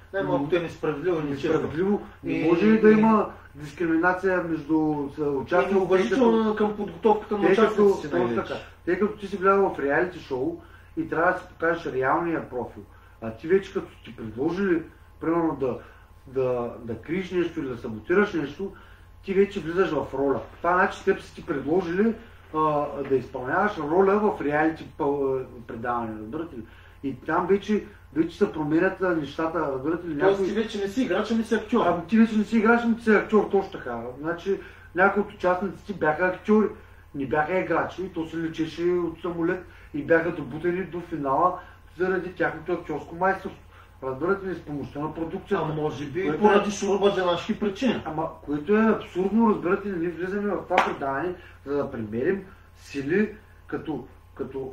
най-малкото е несправедливо и нечестно. Несправедливо. Не И- може ли да има дискриминация между участниците? Неуважително към подготовката на Тъй като, участниците точно най-вече. така, тъй като ти си гледал в реалити шоу и трябва да си покажеш реалния профил, а ти вече като ти предложили, примерно да, да, да криеш нещо или да саботираш нещо, ти вече влизаш в роля. Това значи теб са ти предложили а, да изпълняваш роля в реалити пъл- предаване, разбирате ли? И там вече, вече се променят а, нещата, разбирате ли? Тоест Някой- ти вече не си играч, ами си актьор. Ами ти вече не си играеш, ами ти си актьор, точно така. Значи някои от участниците бяха актьори, не бяха играчи, и то се лечеше от самолет и бяха добутани до финала заради тяхното актьорско майсторство. Разбирате ли, с помощта на продукцията. А може би Което поради е- шурбаджанашки причини. Ама, което е абсурдно, разбирате ли, ние влизаме в това предаване, за да примерим сили, като, като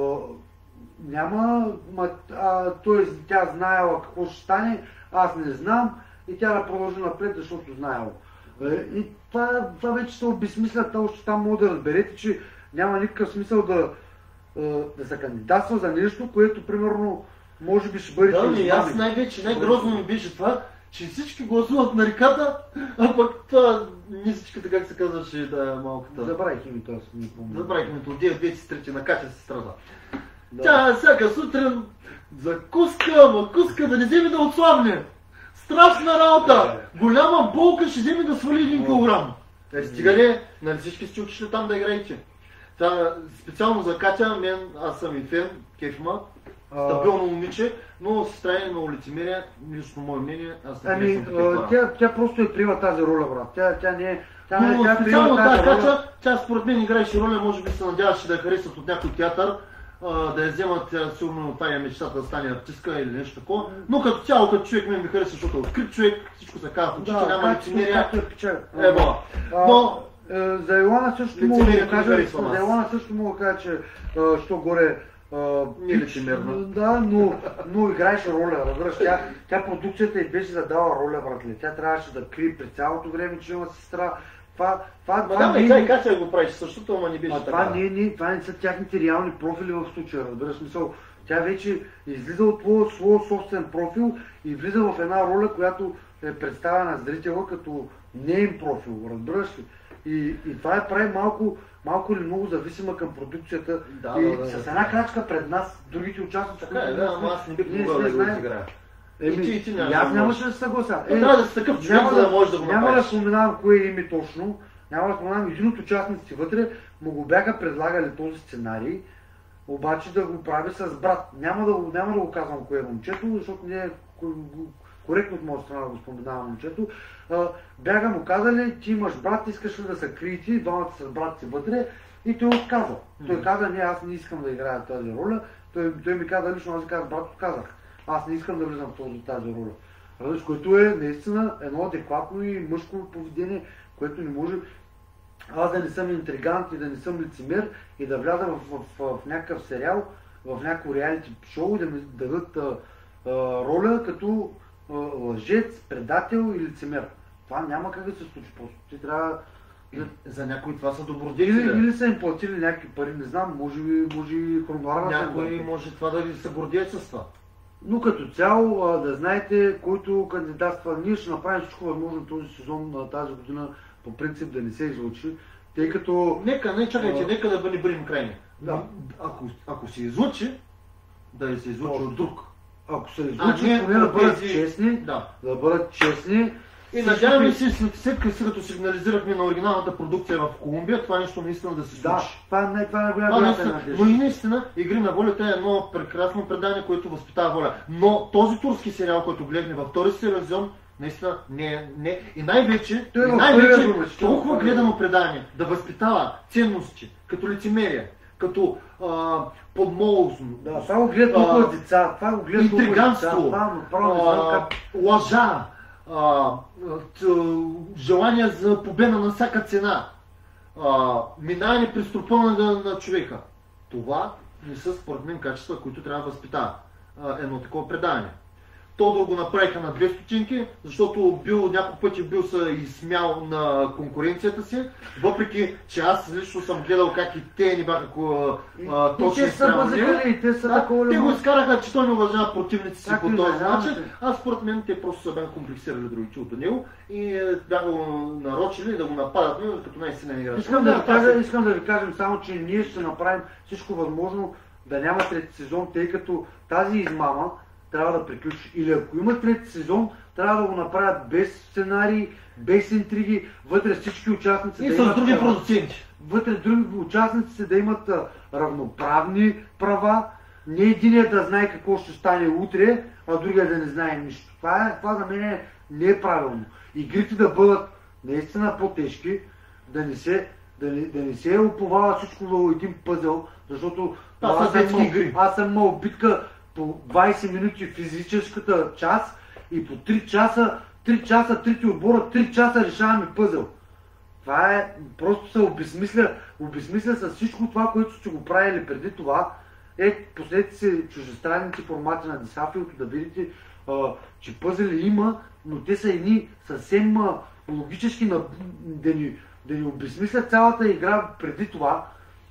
а, няма, ма, а, т.е. тя знаела какво ще стане, аз не знам и тя да продължи напред, защото знаела. Е, И това, това вече се обезмисля, още там мога да разберете, че няма никакъв смисъл да, а, да се кандидатства за нещо, което примерно може би ще бъде Да, чрез и аз измами. най-вече, най-грозно ми беше това, че всички гласуват на реката, а пък това нисичката, как се казваше, да е малката. Забравих името, аз не помня. Забравихме от девет две сестрите на Катя сестрата. Да. Тя всяка сутрин закуска, макуска, да не вземе да отслабне. Страшна работа! Голяма болка ще вземе да свали един килограм. Е, стига ли, нали всички сте отишли там да играете? Та, специално за Катя, мен, аз съм и фен, кефма, А, стабилно момиче, но сестра е много лицемерие, лично мое мнение, аз не Ами, харесвам такива а, хора. тя, тя просто е приела тази роля, брат. Тя, тя не е... Тя, не- Но тя специално приема тази тази роля. Катя, тя според мен играеше роля, може би се надяваше да я харесват от някой театър, а, да я вземат, тя, сигурно тая мечтата да стане артистка или нещо такова. Но като цяло, като човек мен ми харесва, защото е открит човек, всичко се казва в очите, Да, няма както, лицемерие. както е печал. Е, бо. А, Но е, за Елана също мога да лицемерието не кажа, харесвам аз. за Елана също мога да кажа, че а, що горе а, Не е пич, лицемерна. Да, но, но играеше роля, разбираш. Тя, тя продукцията й беше задала роля, братле. Тя трябваше да крие през цялото време, че има сестра. Това, това, Ма това, да, не ме, тя е- и Катя го правиш същото, ама не беше А така. това не, не, това не са тяхните реални профили в случая, разбираш смисъл. Тя вече излиза от твоя, своя собствен профил и влиза в една роля, която е представена на зрителя като неин профил, разбираш ли? И, и това е прави малко, малко или много зависима към продукцията. Да, и да, да, с да. една крачка пред нас, другите участници. Така е, които да, ние ама сме- аз не бих ние могъл сме да го знаем. изиграя. Еми, И ти, и ти няма и аз да нямаше можеш. да се съглася. Е, трябва да си такъв човек, няма за да можеш да го Няма да направиш. споменавам кое е име точно, няма да споменавам един от участниците вътре, му го бяха предлагали този сценарий, обаче да го прави с брат. Няма да го, няма да го казвам кое е момчето, защото не е ко- го- коректно от моя страна да го споменавам момчето. А, бяха му казали, ти имаш брат, искаш ли да се криете, двамата с брат си вътре, и той отказа. Той каза, не, аз не искам да играя тази роля. Той, той ми каза лично, аз ви казах, брат, отказах. Аз не искам да влизам в този, тази роля. Разбираш, което е наистина едно адекватно и мъжко поведение, което не може аз да не съм интригант и да не съм лицемер и да вляза в, в, в, в някакъв сериал, в някакво реалити шоу и да ми дадат а, а, роля като а, лъжец, предател и лицемер. Това няма как да се случи просто. Ти трябва... За някои това са Или, добродетели. или са им платили някакви пари, не знам, може би, може и хронорара са им Някой платили. може това да ви се гордеят с това. Но като цяло а, да знаете, който кандидатства, ние ще направим всичко възможно този сезон на тази година по принцип да не се излучи, тъй като Нека, не чакайте, А. нека да бъде бъдем крайни. Да. Ако, ако се излучи, да се излучи от друг. ако се А, излучи, не поне да от бъдат тези- честни, Да. да бъдат честни. И Всички- надяваме се, след, след като сигнализирахме на оригиналната продукция в Колумбия, това нещо наистина да се случи. Да, това е най- това е Това най-голямата наистина, надежда. но и наистина Игри на волята е едно прекрасно предание, което възпитава воля. Но този турски сериал, който гледахме във втори сезон, наистина не е, не. И най-вече, Той е и в най-вече първия филм, че толкова в първия. гледано предание, да възпитава ценности, като лицемерие, като а, подмолозно, Да, това го гледат толкова А, деца, това го гледат толкова деца, интриганство, това направо не знам а, как. лъжа, а, т- желание за победа на всяка цена, а, минаване през трупа на, на човека. Това не са според мен качества, които трябва да възпитава а, едно такова предаване. то да го направиха на две стотинки, защото бил, няколко пъти бил се изсмял на конкуренцията си, въпреки че аз лично съм гледал как и те не бяха точни спрямо него. Те са да, такова те го изкараха, че той не уважава противници си по този начин, а според мен те просто са бяха комплексирали другите от него и бяха го нарочили да го нападат, но като най-силен играч. Искам да, ви кажа, искам да ви кажем само, че ние ще направим всичко възможно да няма трети сезон, тъй като тази измама трябва да приключи. Или ако има трети сезон, трябва да го направят без сценарии, без интриги, вътре всички участници и да с имат, други продуценти. Вътре други участници да имат а, равноправни права, не единият да знае какво ще стане утре, а другия да не знае нищо. Това, е, това за мен е, не е правилно. Игрите да бъдат наистина по-тежки, да не се, да не, да не се уповава всичко в един пъзел, защото аз, съм имал, аз съм имал битка по двайсет минути физическата част и по три часа, три часа, трите отбора, три часа решаваме пъзел. Това е, просто се обезмисля, обезмисля с всичко това, което сте го правили преди това. Е, последете се чуждестранните формати на Десафилото, да видите, а, че пъзели има, но те са едни съвсем а, логически, на, да, ни, да ни обезмислят цялата игра преди това.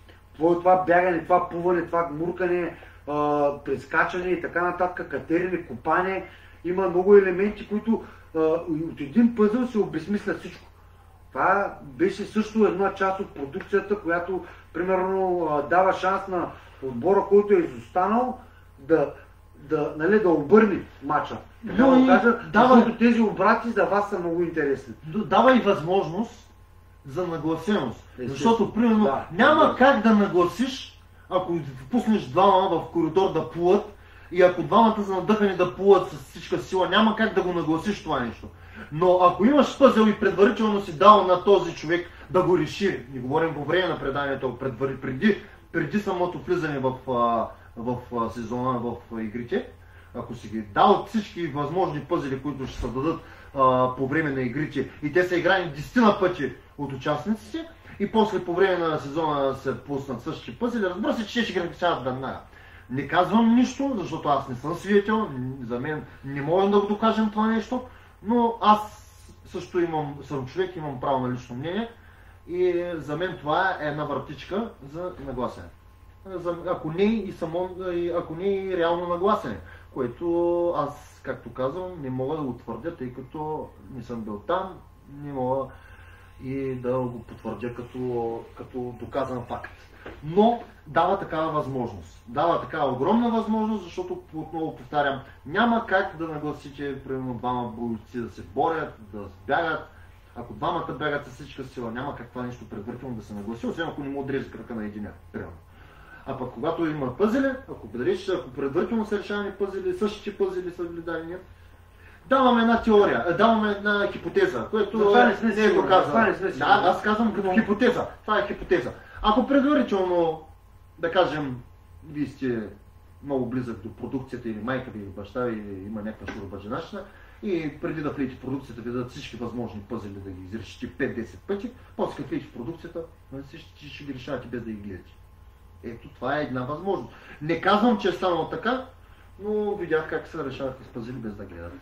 Това бягане, това плуване, това муркане, а, прескачане и така нататък, катерене, копане. Има много елементи, които а, от един пъзел се обезмисля всичко. Това беше също една част от продукцията, която примерно а, дава шанс на отбора, който е изостанал, да, да, нали, да обърне мача. Така да кажа, дава... защото тези обрати за вас са много интересни. Дава и възможност за нагласеност. Е, защото, примерно, да, няма да. как да нагласиш, ако пуснеш двама в коридор да плуват и ако двамата са надъхани да плуват с всичка сила, няма как да го нагласиш това нещо. Но ако имаш пъзел и предварително си дал на този човек да го реши, не говорим по време на преданието, преди, преди самото влизане в, в, в сезона, в игрите, ако си ги дал всички възможни пъзели, които ще се дадат а, по време на игрите и те са играни десет пъти от участниците и после по време на сезона се пуснат същите пъзели, разбира се, че ще ги решават веднага. Не казвам нищо, защото аз не съм свидетел, за мен не можем да го докажем това нещо, но аз също имам, съм човек, имам право на лично мнение и за мен това е една вратичка за нагласене. Ако не и само, ако не и реално нагласене, което аз, както казвам, не мога да го твърдя, тъй като не съм бил там, не мога и да го потвърдя като, като доказан факт. Но дава такава възможност. Дава такава огромна възможност, защото отново повтарям, няма как да нагласите примерно двама бойци да се борят, да бягат. Ако двамата бягат с всичка сила, няма как това нещо предварително да се нагласи, освен ако не му отреже крака на единия. А пък когато има пъзели, ако предречеш, ако предварително са решавани пъзели, същите пъзели са влидани, даваме една теория, даваме една хипотеза, което това не, не е доказано. Да, аз казвам като хипотеза. Това е хипотеза. Ако предварително, да кажем, вие сте много близък до продукцията или майка ви или баща ви има някаква шурбаджанащина и преди да влезете в продукцията ви дадат всички възможни пъзели да ги изрешите пет-десет пъти, после като влезете в продукцията, ще, ще ги решавате без да ги гледате. Ето, това е една възможност. Не казвам, че е станало така, но видях как се решаваха с пъзели без да гледате.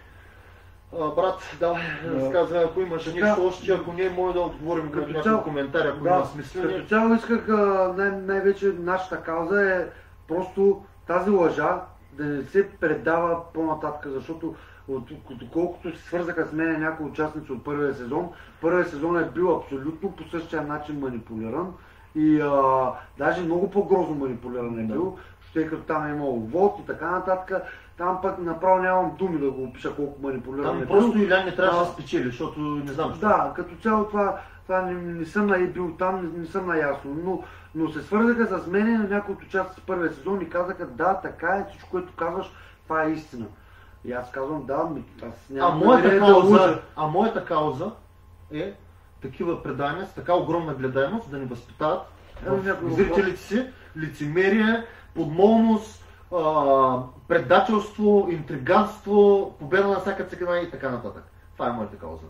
А, брат, давай, разказвай, ако имаш нещо още, ако не, може да отговорим към някакви коментари, ако да, има смисление. Като цяло исках най- най-вече нашата кауза е просто тази лъжа да не се предава по-нататък, защото доколкото се свързаха с мен някои участници от първия сезон, първия сезон е бил абсолютно по същия начин манипулиран и а, даже много по-грозно манипулиран е бил, тъй като там е имало вод и така нататък. Там пък направо нямам думи да го опиша колко манипулиран е бил. Там просто Илян не трябваше да спечели, защото не знам що. Да, като цяло това, това не, не съм на, бил там, не, не съм наясно, но, но се свързаха с мен на някои от участници в първия сезон и казаха, да, така е, всичко, което казваш, това е истина. И аз казвам, да, аз нямам а моята, кауза, да а моята кауза е такива предания с така огромна гледаемост да ни възпитават в зрителите си лицемерие, подмолност, а, предателство, интриганство, победа на всяка цена и така нататък. Това е моята кауза.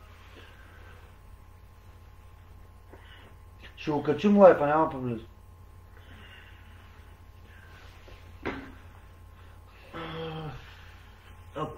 Ще го качим лайфа, няма проблем.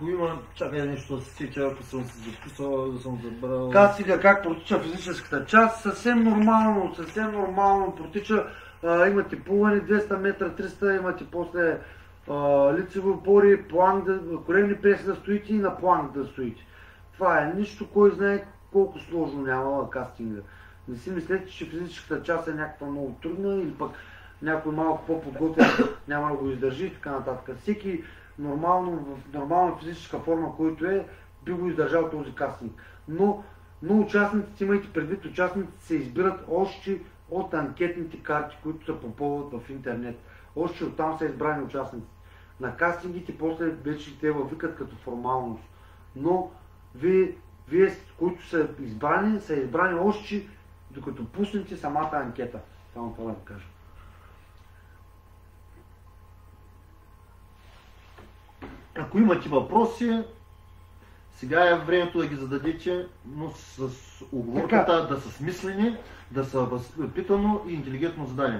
ако има, чакай нещо да се сетя, ако съм се записал, да съм забрал. Кастинга как протича физическата част, съвсем нормално, съвсем нормално протича. А, имате плуване двеста метра, триста, имате после а, лицеви опори, планк, да, коремни преси да стоите и на планк да стоите. Това е нищо, кой знае колко сложно няма кастинга. Не си мислете, че физическата част е някаква много трудна или пък някой малко по-подготвен няма да го издържи и така нататък. Всеки нормално, в нормална физическа форма, който е, би го издържал този кастинг. Но, но участниците, имайте предвид, участниците се избират още от анкетните карти, които се попълват в интернет. Още оттам са избрани участници. На кастингите после вече те въвикат като формалност. Но вие, вие, които са избрани, са избрани още докато пуснете самата анкета. Само това да ви кажа. Ако имате въпроси, сега е времето да ги зададете, но с оговорката да са смислени, да са възпитано и интелигентно зададени.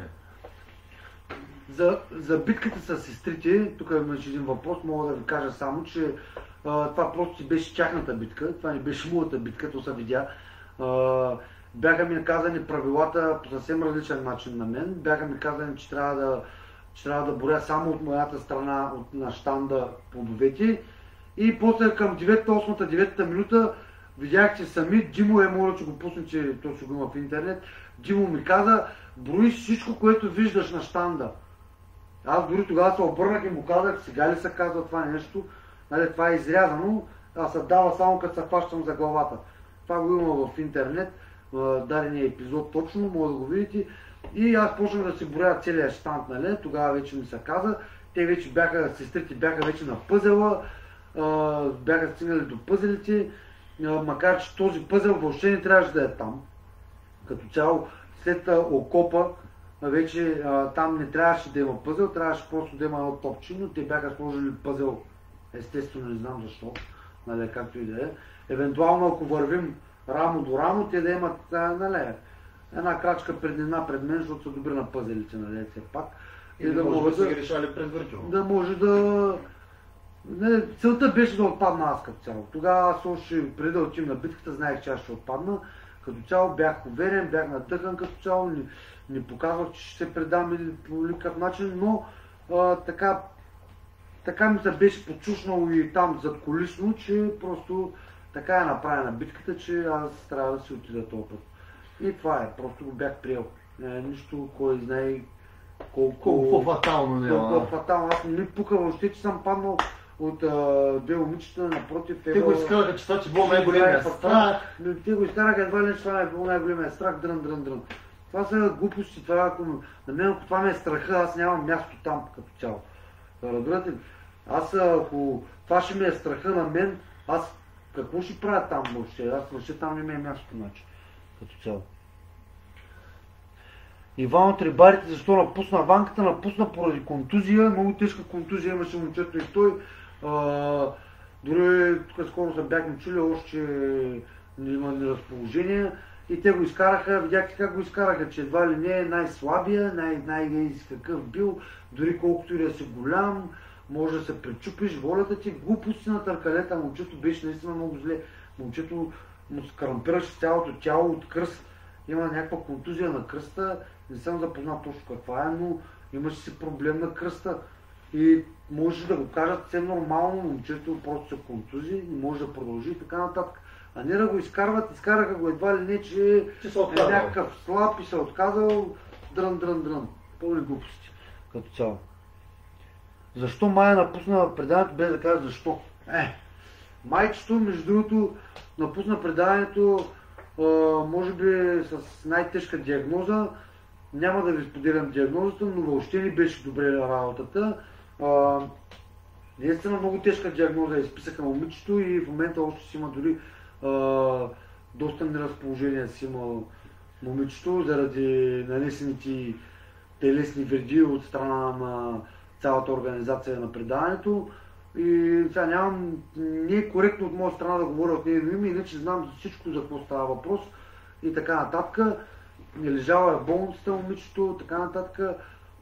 За, за битката с сестрите, тук имаше един въпрос, мога да ви кажа само, че а, това просто си беше тяхната битка, това не беше моята битка, то се видя. А, бяха ми казани правилата по съвсем различен начин на мен, бяха ми казани, че трябва да, че трябва да боря само от моята страна, от, на щанда плодовете. И после към деветата, осмата, деветата минута видях, че сами Димо е, моля, че го пусне, че то ще го има в интернет. Димо ми каза, брои всичко, което виждаш на щанда. Аз дори тогава се обърнах и му казах, сега ли се казва това нещо, нали, това е изрязано, аз се дава само като се фащам за главата. Това го има в интернет, дадения епизод точно, може да го видите. И аз почнах да си броя целия щанд, нали, тогава вече ми се каза, те вече бяха, сестрите бяха вече на пъзела, бяха стигнали до пъзелите, макар че този пъзел въобще не трябваше да е там. Като цяло, след окопа, вече а, там не трябваше да има пъзел, трябваше просто да има едно топче, но те бяха сложили пъзел, естествено не знам защо, нали, както и да е. Евентуално ако вървим рамо до рамо, те да имат, а, нали, една крачка преднина пред мен, защото са добри на пъзелите, нали, все пак. И, и да може да ги решали предварително. Да може да... Не, целта беше да отпадна аз като цяло. Тогава аз още преди да отим на битката, знаех, че аз ще отпадна. Като цяло бях уверен, бях надъхан като цяло, не, не показвах, че ще се предам или по никакъв начин, но а, така, така ми се беше подчушнало и там задкулисно, че просто така е направена битката, че аз трябва да си отида този път. И това е, просто го бях приел. Е, нищо, кой знае колко... Колко фатално не е. Колко фатално. Аз не ми пука въобще, че съм паднал от а, две момичета, напротив. Те го изкараха, че това че било най-големия страх. Те го изкараха едва ли, че това е било най-големия страх, дрън, дрън, дрън. Това са глупости, това, ако на мен ако това ме е страха, аз нямам място там като цяло. Разбирате ли? Аз ако това ще ми е страха на мен, аз какво ще правя там въобще? Аз въобще там не ми е място, значи, като цяло. Иван от рибарите, защо напусна ванката? Напусна поради контузия, много тежка контузия имаше момчето и той. А, дори тук скоро се бяхме чули, още не има неразположение и те го изкараха, видяхте как го изкараха, че едва ли не е най-слабия, най- най- какъв бил, дори колкото и да си голям, може да се пречупиш, волята ти, глупости на търкалета, момчето беше наистина много зле, момчето му скрампираше цялото тяло от кръст, има някаква контузия на кръста, не съм запознат точно каква е, но имаше си проблем на кръста. И може да го кажат съвсем нормално, момчето просто се контузи и може да продължи и така нататък. А не да го изкарват, изкараха го едва ли не, че, че е някакъв слаб и се е отказал, дрън, дрън, дрън. Пълни глупости като цяло. Защо Майя напусна предаването, без да кажа защо? Е, майчето, между другото, напусна предаването, може би с най-тежка диагноза. Няма да ви споделям диагнозата, но въобще не беше добре на работата. Единствено много тежка диагноза изписаха момичето и в момента още си има дори а, доста неразположение си има момичето заради нанесените телесни вреди от страна на цялата организация на предаването. И сега нямам, не е коректно от моя страна да говоря от нейно име, иначе знам за всичко за какво става въпрос и така нататък. Не лежала в болницата момичето, така нататък.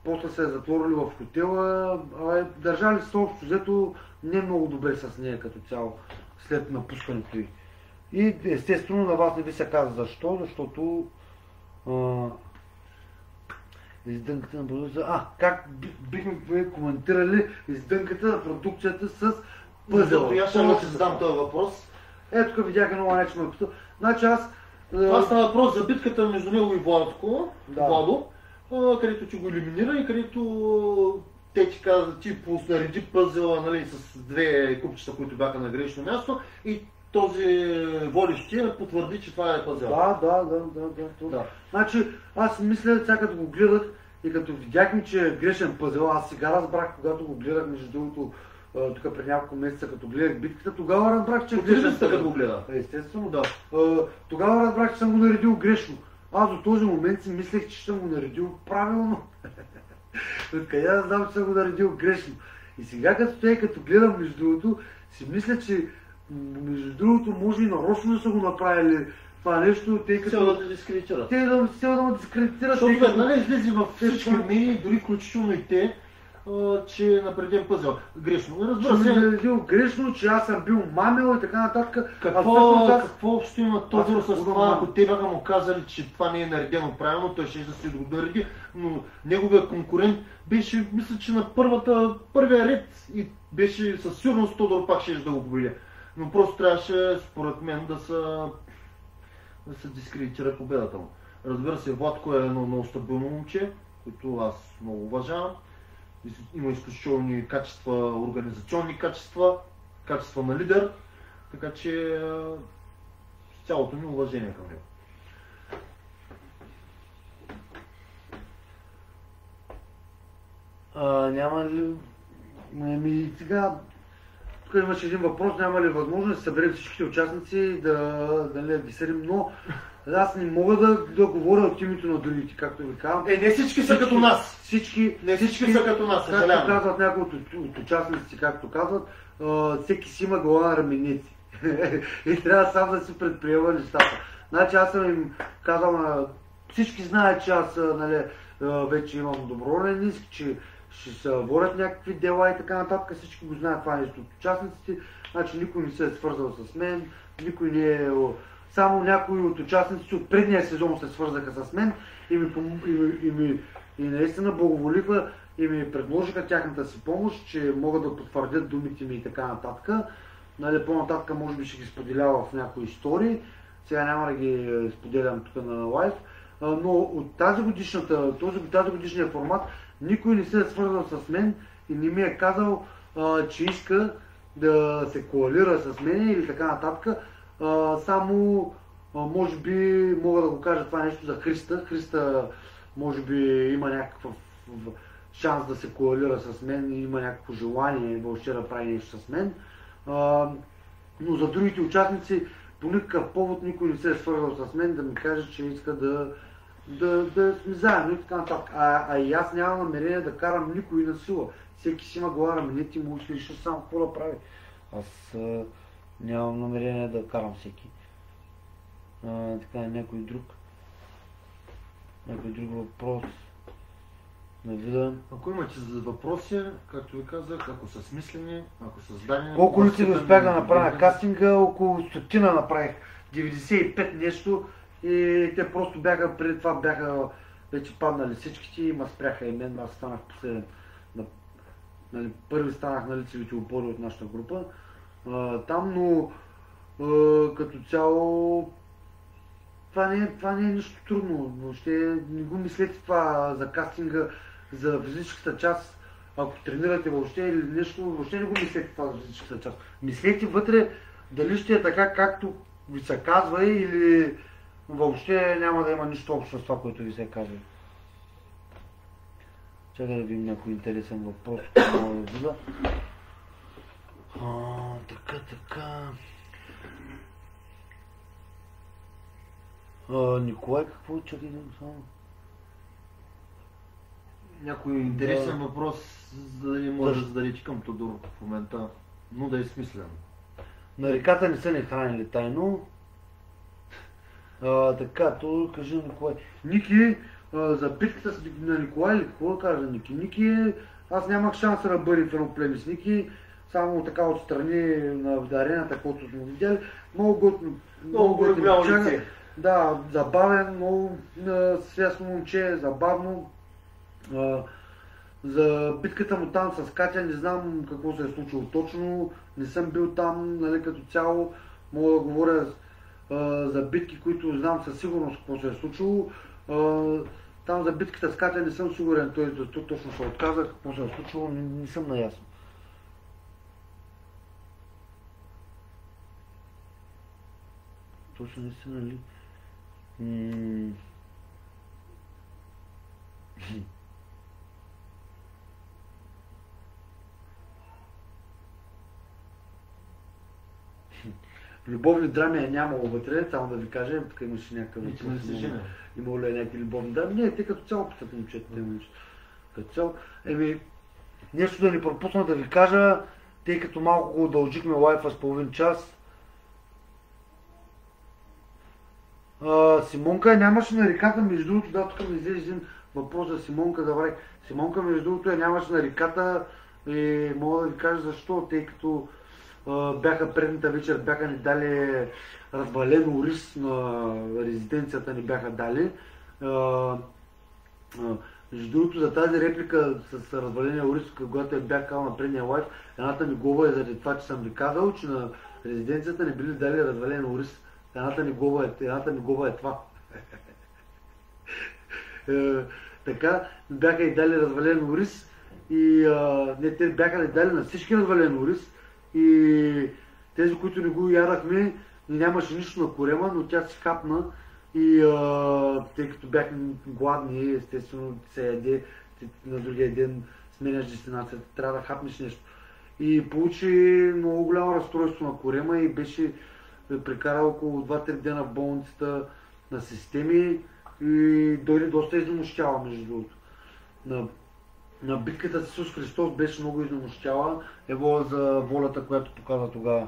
после се е затворили в хотела, а държали се общо взето не много добре с нея като цяло след напускането й. И естествено на вас не ви се каза защо, защото а, издънката на продукцията. А, как бихме коментирали издънката на продукцията с пъзела? Аз ще ще задам този въпрос. Ето тук видях едно нещо ме. Значи аз... Това става въпрос за битката между него и Владко, да. Владо, където ти го елиминира и където те ти казват, ти нареди пъзела, нали, с две купчета, които бяха на грешно място и този водещия потвърди, че това е пъзел. Да, да, да, да, да, да. Значи аз мисля, сега като го гледах и като видяхме, че е грешен пъзел, аз сега разбрах, когато го гледах, между другото, тук преди няколко месеца, като гледах битката, тогава разбрах, че е грешен пъзел. Като го гледа. Естествено, да. Тогава разбрах, че съм го наредил грешно. Аз до този момент си мислех, че съм го наредил правилно. Откъде да знам, че съм го наредил грешно. И сега като стоя, като гледам между другото, си мисля, че между другото може и нарочно да са го направили това нещо, тъй като... Цел да дискредитират. Те да, цел да ме дискредитират. Защото веднага излезе във всички медии, дори включително и те, че е напреден пъзел. Грешно. Разбира се. Че съм наредил грешно, че аз съм бил мамел и така нататък. Какво, аз... какво общо има Тодор с това, ако те бяха му казали, че това не е наредено правилно, той ще да се го нареди, но неговия конкурент беше, мисля, че на първата, първия ред и беше със сигурност Тодор пак ще да го победи. Но просто трябваше, според мен, да се, да се дискредитира победата му. Разбира се, Владко е едно много стабилно момче, което аз много уважавам. Има изключителни качества, организационни качества, качества на лидер, така че с цялото ми уважение към него. А, няма ли... Ами сега... Тук имаше един въпрос, няма ли възможност да съберем всичките участници, да, да, да ги съдим, но аз не мога да, да говоря от името на другите, както ви казвам. Е, не всички, всички са като нас. Всички, не всички, всички са като нас, съжалявам. Както казват някои от, от участниците, както казват, а, всеки си има глава на раменици. И трябва сам да си предприема нещата. Значи аз съм им казал на... Всички знаят, че аз нали, вече имам доброволен иск, че ще се водят някакви дела и така нататък. Всички го знаят това нещо от участниците. Значи никой не се е свързал с мен, никой не е... Само някои от участниците от предния сезон се свързаха с мен и ми, и ми, и ми и наистина благоволиха и ми предложиха тяхната си помощ, че могат да потвърдят думите ми и така нататък. Нали, по-нататък може би ще ги споделява в някои истории. Сега няма да ги споделям тук на лайв. Но от тази годишната, този, тази годишния формат никой не се е свързал с мен и не ми е казал, а, че иска да се коалира с мен или така нататък. А, само, а, може би, мога да го кажа това нещо за Христа. Христа, може би, има някакъв шанс да се коалира с мен, има някакво желание въобще да прави нещо с мен. А, но за другите участници, по никакъв повод никой не се е свързал с мен да ми каже, че иска да, да, да сме заедно и така нататък. А, а и аз нямам намерение да карам никой на сила. Всеки си има глава на мене, ти му ще реши само какво да прави. Аз а, нямам намерение да карам всеки. А, така, някой друг. Някой друг въпрос. Не видя. Ако имате въпроси, както ви казах, ако са смислени, ако са здания... Колко лица успях да направя кастинга? Около стотина направих. деветдесет и пет нещо и те просто бяха, преди това бяха вече паднали всичките и ма спряха и мен, аз станах последен. Нали, първи станах на лицевите опори от нашата група. А, там, но а, като цяло това не, е, това не е нищо трудно. Въобще не го мислете това за кастинга, за физическата част. Ако тренирате въобще или нещо, въобще не го мислете това за физическата част. Мислете вътре дали ще е така, както ви се казва или въобще няма да има нищо общо с това, което ви се казва. Чакай да видим някой интересен въпрос, който мога да видя. А, така, така... А, Николай, какво? Чакай да само... Някой интересен да. въпрос, за да не може да зададете към Тодор в момента, но да е смислен. На реката не са ни хранили тайно. А, така, то кажи Николай. Ники, а, за битката на Николай или какво да кажа, Ники. Ники, аз нямах шанса да бъде в едно племе с Ники, само така отстрани на арената, каквото сме видяли. Много готно. Много голямо лице. Да, забавен, много свясно момче, забавно. А, за битката му там с Катя не знам какво се е случило точно, не съм бил там, нали, като цяло. Мога да говоря а, за битки, които знам със сигурност какво се е случило. А, там за битката с Катя не съм сигурен, той защо точно се отказа, какво се е случило, не, не съм наясно. Точно наистина ли? М- Любовни драми е нямало вътре, само да ви кажа, тук имаше някакъв... Имало ли е някакви любовни драми? Не, те като цяло писат момчета, те момчета. Като цяло, еми, нещо да ни пропусна да ви кажа, тъй като малко го удължихме лайфа с половин час. А, Симонка нямаше на реката, между другото, да, тук ми излезе един въпрос за Симонка, да врай. Симонка, между другото, я нямаше на реката и мога да ви кажа защо, тъй като а, бяха предната вечер, бяха ни дали развален ориз на резиденцията ни бяха дали. А, а, между другото, за тази реплика с разваления ориз, когато я бях казал на предния лайф, едната ми глоба е заради това, че съм ви казал, че на резиденцията ни били дали развален ориз. Едната ми глоба е, едната ми глоба е това. е, така, бяха и дали развален ориз и а, не, те бяха ли дали на всички развален ориз и тези, които не го ядахме, нямаше нищо на корема, но тя си хапна и а, тъй като бяхме гладни, естествено се яде, на другия ден сменяш дестинацията, трябва да хапнеш нещо. И получи много голямо разстройство на корема и беше прекарал около два-три дена в болницата на системи и дойде доста изнемощяла, между другото. На, на битката с Исус Христос беше много изнемощяла, ево за волята, която показа тогава.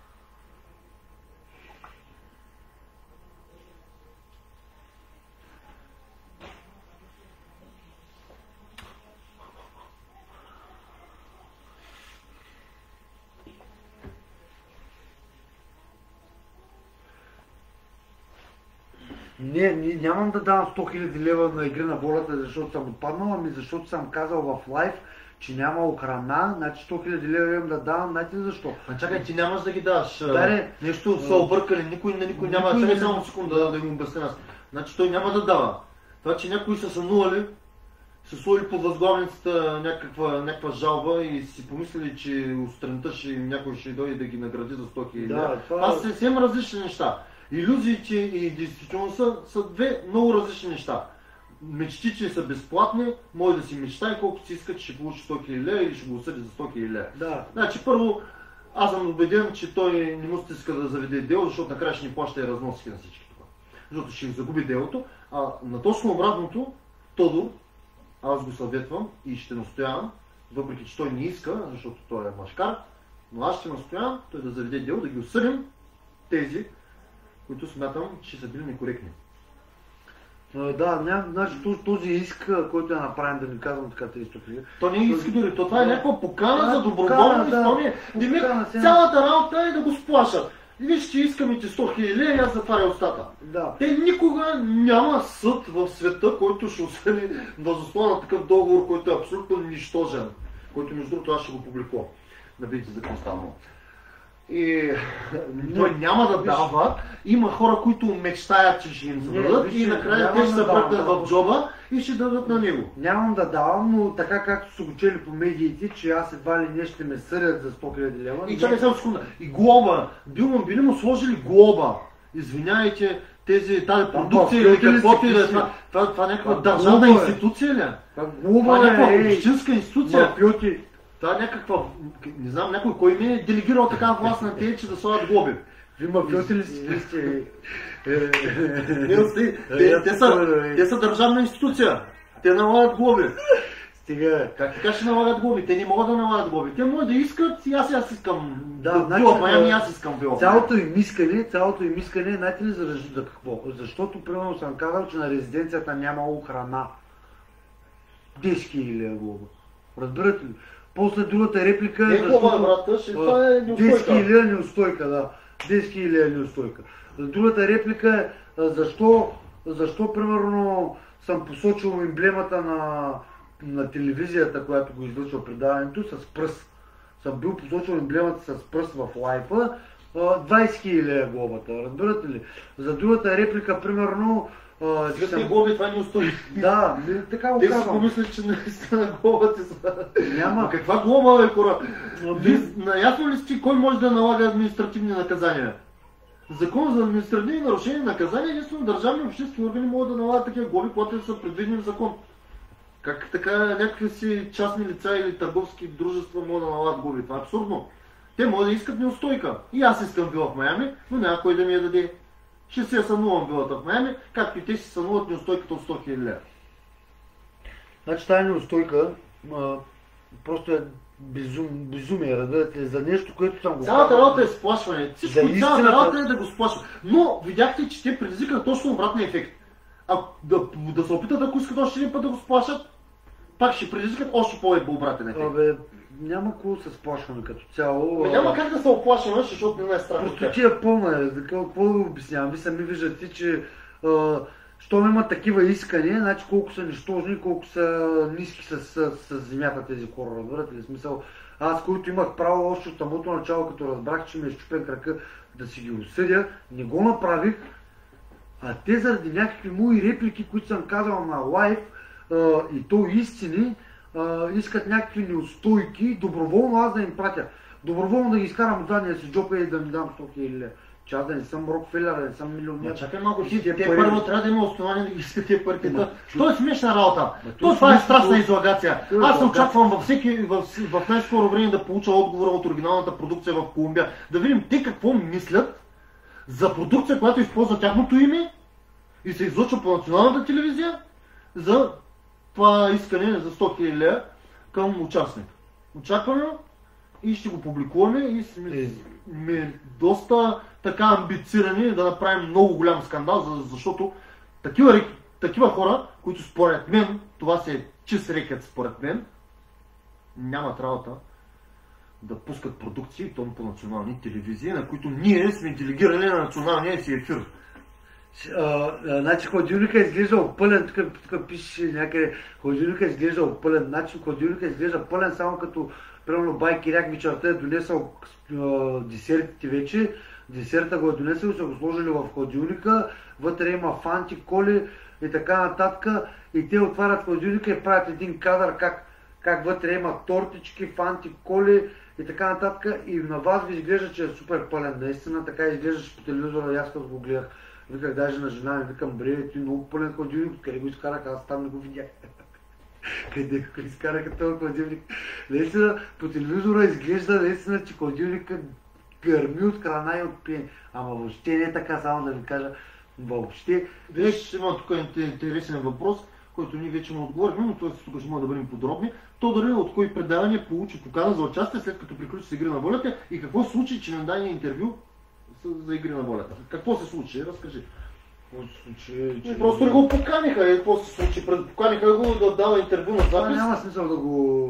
Не, не, нямам да давам сто хиляди лева на игри на волята, защото съм отпаднал, ами защото съм казал в лайв, че няма храна, значи сто хиляди лева имам да давам, знаете защо? А чакай, ти нямаш да ги даваш. Да, не. Нещо са объркали, никой на никой няма. Никой Чакай не... само секунда да, да го обясня аз. Значи той няма да дава. Това, че някои са сънували, са сложили под възглавницата някаква, някаква жалба и си помислили, че сутринта ще някой ще дойде да ги награди за сто хиляди. Да, това... Това са съвсем различни неща. Илюзиите и действителността са две много различни неща. Мечти, че са безплатни, може да си мечтай колкото си иска, че ще получи сто хиляди лева или ще го осъди за сто хиляди лева. Да. Значи първо, аз съм убеден, че той не му стиска да заведе дело, защото накрая ще ни плаща и разноски на всички това. Защото ще загуби делото, а на точно обратното, Тодор, аз го съветвам и ще настоявам, въпреки че той не иска, защото той е машкар, но аз ще настоявам той да заведе дело, да ги осъдим тези, които смятам, че са били некоректни. Да, ням, значи този иск, който е направен, да ни казвам така триста хиляди. То не е иск дори, то това е някаква покана да, за доброволно изпълнение. Да, цялата работа е да го сплашат. Виж, че искаме ти сто хиляди лева и аз затваря устата. Да. Те никога няма съд в света, който ще осъди възоснова на такъв договор, който е абсолютно нищожен. Който между другото аз ще го публикувам. Да видите за какво става. И той няма да дава, има хора, които мечтаят, че ще им зададат и накрая те ще се пръкнат в джоба и ще дадат на него. Нямам да давам, но така както са го чели по медиите, че аз едва ли не ще ме съдят за сто хиляди лева. И чакай само секунда, и глоба, бил били му сложили глоба. Извинявайте, тези, тази продукция или каквото и да е това, това, това някаква държавна институция ли? Това е някаква общинска институция. Това е някаква, не знам, някой кой ми е делегирал такава власт на тези, че да слагат глоби. Ви мафиоти ли си сте? Те са държавна институция. Те налагат глоби. Стига. Как така ще налагат глоби? Те не могат да налагат глоби. Те могат да искат и аз, аз искам Да, да значи, бил в Майами, аз искам бил в Майами. Цялото им искане, цялото им искане, знаете ли за, за какво? Защото, примерно, съм казал, че на резиденцията нямало храна. десет хиляди глоба. Разбирате ли? После другата реплика е... Не е глоба, брата, ще това е неустойка. десет хиляди неустойка, да. десет хиляди неустойка. Другата реплика е защо, защо примерно съм посочил емблемата на, на телевизията, която го излъчва предаването, с пръст. Съм бил посочил емблемата с пръст в лайфа, двайсет хиляди глобата, разбирате ли? За другата реплика, примерно... Сега съм... глоби, това не устойка. Да, така го Те казвам. си помислят, че наистина глобата са... Няма. Каква глоба, бе, хора? Наясно ли сте кой може да налага административни наказания? Закон за административни нарушения и наказания, единствено държавни и обществени органи могат да налагат такива глоби, когато са предвидени в закон. Как така някакви си частни лица или търговски дружества могат да налагат глоби? Това е абсурдно. Те могат да искат неустойка. И аз искам вила в Майами, но няма кой да ми я даде. Ще си я сънувам вилата в Майами, както и те си сънуват неустойката от сто хиляди лева. Значи тази неустойка а, просто е безум, безумие, разбирате, за нещо, което съм го Цялата казал. работа е сплашване. Всичко, За цялата истината- работа е да го сплашва. Но видяхте, че те предизвикат точно обратния ефект. А да, да се опитат, ако искат още един път да го сплашат, пак ще предизвикат още по-обратен ефект. Абе, няма какво се сплашваме като цяло. Ме няма как да се оплашваме, защото не е страх от Просто тях. ти е пълна е. Така, какво да го обяснявам? Ви сами виждате, че а, щом има такива искания, значи колко са нищожни, колко са ниски с, с, с земята тези хора, разбирате ли? Смисъл, аз, който имах право още от самото начало, като разбрах, че ми е щупен крака да си ги осъдя, не го направих, а те заради някакви мои реплики, които съм казал на лайв, а, и то истини, а, искат някакви неустойки, доброволно аз да им пратя. Доброволно да ги изкарам от задния си джоб и да ми дам сто хиляди лева. Че аз да не съм Рокфелер, да не съм милионер. Ма чакай малко, И ти, тия те пари- първо трябва да има основание да ги искат тия парите. Ма, То- То е смешна работа. Ма, То то това е смешно- страшна излагация. то е Аз се излагация. очаквам във всеки, в, в най-скоро време да получа отговора от оригиналната продукция в Колумбия. Да видим те какво мислят за продукция, която използва тяхното име и се излъчва по националната телевизия за това искане за сто хиляди лева към участник. Очакваме и ще го публикуваме и сме, Е. сме доста така амбицирани да направим много голям скандал, за- защото такива, рек- такива хора, които според мен, това се е чист рекет според мен, нямат работа да пускат продукции, то по национални телевизии, на които ние сме делегирали на националния си ефир. А, а, значи хладилника изглежда пълен, тук, тук пише някъде, хладилника изглежда пълен, значи хладилника изглежда пълен само като, примерно, бай Киряк вечерта е донесъл а, десертите вече, десерта го е донесъл и са го сложили в хладилника, вътре има фанти, коли и така нататък, и те отварят хладилника и правят един кадър как, как вътре има тортички, фанти, коли и така нататък, и на вас ви изглежда, че е супер пълен, наистина така изглеждаш по телевизора, и аз като го гледах. Виках даже на жена ми, викам, бре, ти много пълен хладилник, къде го изкараха, аз там не го видях. Къде го изкараха този хладилник. Наистина, по телевизора изглежда наистина, че хладилника гърми от храна и от пиене. Ама въобще не е така, само да ви кажа, въобще. Виж, има тук интересен въпрос, който ние вече му отговорихме, но тук ще може да бъдем подробни. Тодор от кои предавания получи покана за участие, след като приключи с Игри на волята, и какво се случи, че не даде интервю за Игри на волята? Какво се случи? Разкажи. Какво се случи, че... Просто ли го поканиха, и какво се случи? Поканиха го да дава интервю на Това запис. няма смисъл да го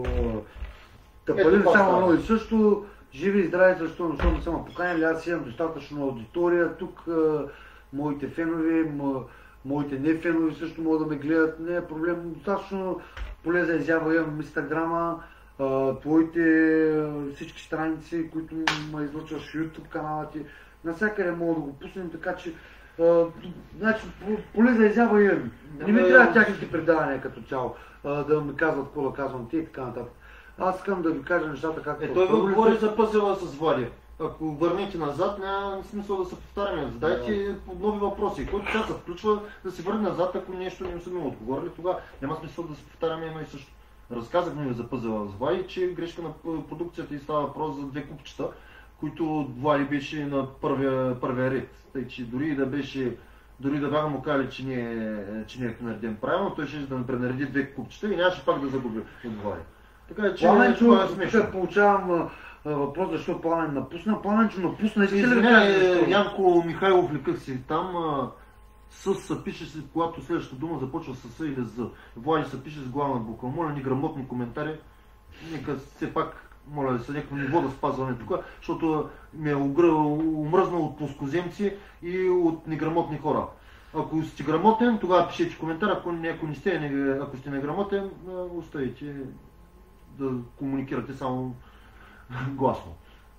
Ето тъпалим това само става. едно и също. Живи и здрави, защото, защото не съм поканили. Аз имам достатъчно аудитория. Тук а, моите фенове, м- моите не фенове също могат да ме гледат. Не е проблем. Достатъчно поле за изява имам в Инстаграма, а, твоите а, всички страници, които ме излъчваш в YouTube канала ти. Навсякъде мога да го пуснем, така че а, значи, по- поле за изява имам. Не ми Абе, трябва тяхните предавания като цяло, а, да ми казват какво да казвам ти и така нататък. Аз искам да ви кажа нещата както... Е, той ви говори за пъзела с Влади. Ако върнете назад, няма смисъл да се повтаряме. Задайте нови въпроси. Който сега се включва, да се върне назад, ако нещо не сме отговорили, тогава няма смисъл да се повтаряме едно и също. Разказахме ви за пъзела с Влади, че грешка на продукцията и става въпрос за две купчета, които Влади беше на първия, първия ред. Тъй, че дори и да беше дори да бяха му казали, че не е, че не е нареден правилно, той ще да ме пренареди две купчета и нямаше пак да загуби отговаря. Така че това е смешно. Тук получавам а, въпрос, защо Пламен напусна. Пламенчо напусна, искате ли да кажа? Янко Михайлов ликах си там, а, с пише си, когато следващата дума започва с С или З. Влади се пише с главна буква. Моля ни грамотни коментари. Нека все пак, моля да се някакво ниво да спазваме тук, защото ми е умръзнал от плоскоземци и от неграмотни хора. Ако сте грамотен, тогава пишете коментар, ако, ако, не сте, ако сте неграмотен, оставите да комуникирате само гласно.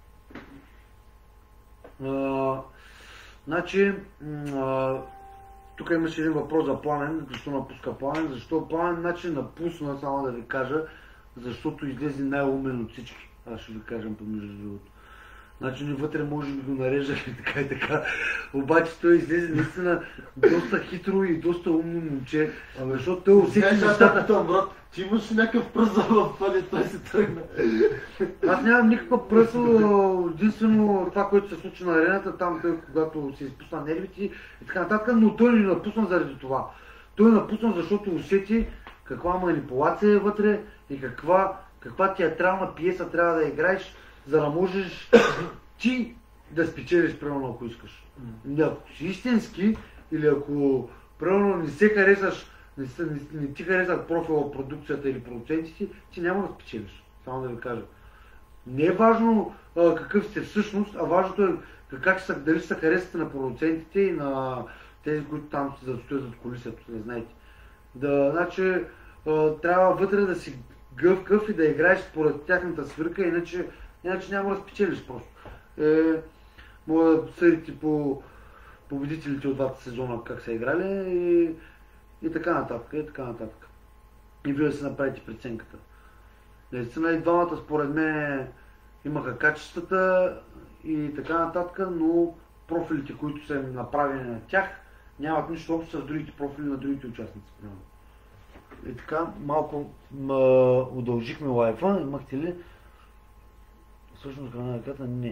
А, значи, а, тук имаше един въпрос за Пламен, защо напуска Пламен, защо Пламен значи напусна, само да ви кажа, защото излезе най-умен от всички. Аз ще ви кажем помежду другото. Значи ни вътре може би го нареждали така и така, обаче той излезе наистина доста хитро и доста умно момче, защото той усети нещата. Брат, ти имаш някакъв пръсъл в това, той се тръгна. Аз нямам никакъв пръсъл, единствено това, което се случи на арената, там той, когато се изпусна нервите и така нататък, но той не напусна заради това. Той напусна, защото усети каква манипулация е вътре и каква, каква театрална пиеса трябва да играеш, за да можеш ти да спечелиш, примерно, ако искаш. Mm. Ако си истински или ако, примерно, не се харесаш, не, не, не ти харесат профила, продукцията или продуцентите, ти няма да спечелиш. Само да ви кажа. Не е важно а, какъв сте всъщност, а важното е как са, дали се харесате на продуцентите и на тези, които там се застоят зад колисията, да знаете. Да, значи, а, трябва вътре да си гъвкав и да играеш според тяхната свирка, иначе Иначе няма да спечелиш просто. Е, мога да съдите по победителите от двата сезона как са играли и, и така нататък, и така нататък. И вие да си направите преценката. Наистина и двамата според мен имаха качествата и така нататък, но профилите, които са направени на тях, нямат нищо общо с другите профили на другите участници. И така, малко м- удължихме лайфа. Имахте ли? Всъщност храна на ръката не.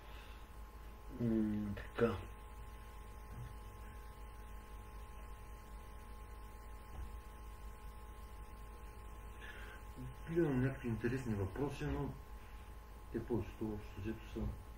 М- така. Гледам някакви интересни въпроси, но те повечето общо взето са.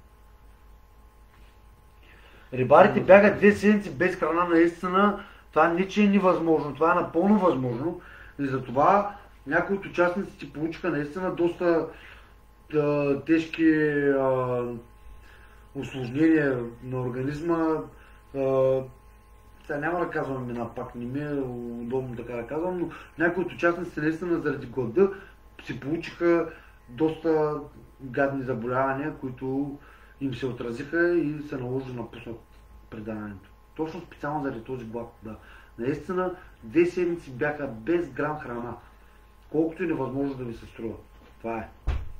Рибарите бягат две седмици без храна наистина. Това не че е невъзможно, това е напълно възможно. И затова някои от участниците получиха наистина доста да, тежки а, усложнения на организма. А, сега няма да казвам имена, пак не ми е удобно така да казвам, но някои от участниците наистина заради глада си получиха доста гадни заболявания, които им се отразиха и се наложи да напуснат предаването. Точно специално заради този глад. Да. Наистина, две седмици бяха без грам храна. Колкото и невъзможно да ви се струва. Това е.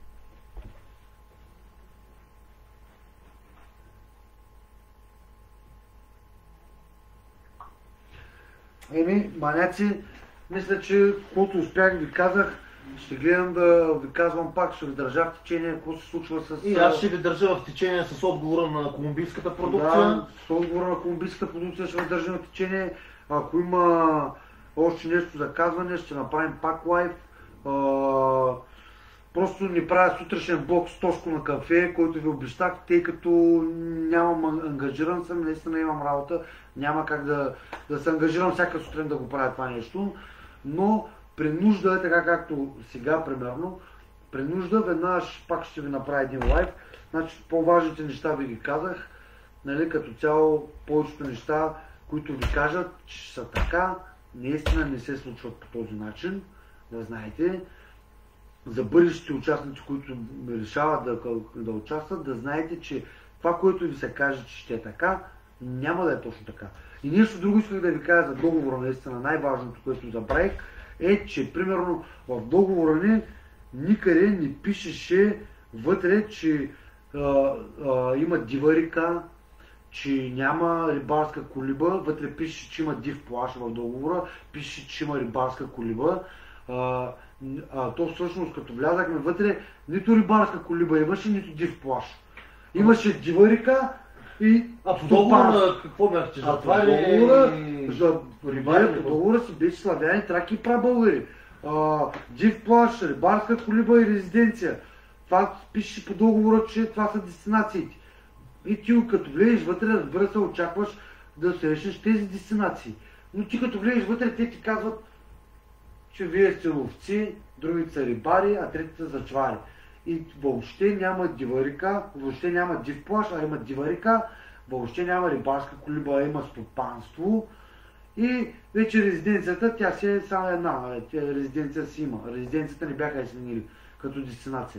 Еми, маняци, мисля, че каквото успях ви казах, ще гледам да ви казвам пак, ще ви държа в течение, какво се случва с... И аз ще ви държа в течение с отговора на колумбийската продукция. Да, с отговора на колумбийската продукция ще ви държа в течение. Ако има още нещо за казване, ще направим пак лайв. А, просто ни правя сутрешен блок с Тошко на кафе, който ви обещах, тъй като нямам ангажиран съм, наистина имам работа, няма как да, да се ангажирам всяка сутрин да го правя това нещо, но при нужда е така както сега, примерно, при нужда веднъж пак ще ви направя един лайв. Значи по-важните неща ви ги казах, нали, като цяло повечето неща, които ви кажат, че са така, наистина не се случват по този начин, да знаете. За бъдещите участници, които решават да, да участват, да знаете, че това, което ви се каже, че ще е така, няма да е точно така. И нещо друго исках да ви кажа за договора, наистина най-важното, което забравих, е, че примерно в договора ни никъде не пишеше вътре, че а, а, има дива река, че няма рибарска колиба, вътре пише, че има див плаж в договора, пише, че има рибарска колиба. А, а, то всъщност, като влязахме вътре, нито рибарска колиба имаше, нито див плаж. Имаше дива река И А по договора какво бяхте? А по Затваряли договора, и за рибари? по договора си беше славяни, траки и прабългари. Див плаж, рибарска колиба и резиденция. Това пише по договора, че това са дестинациите. И ти като влезеш вътре, разбира се, очакваш да срещнеш тези дестинации. Но ти като влезеш вътре, те ти казват, че вие сте ловци, другите са рибари, а третите са зачвари. И въобще няма дива река, въобще няма див плаж, а има дива река, въобще няма рибарска колиба, а има стопанство. И вече резиденцията, тя си е само една, тя резиденция си има. Резиденцията не бяха я сменили като дестинация.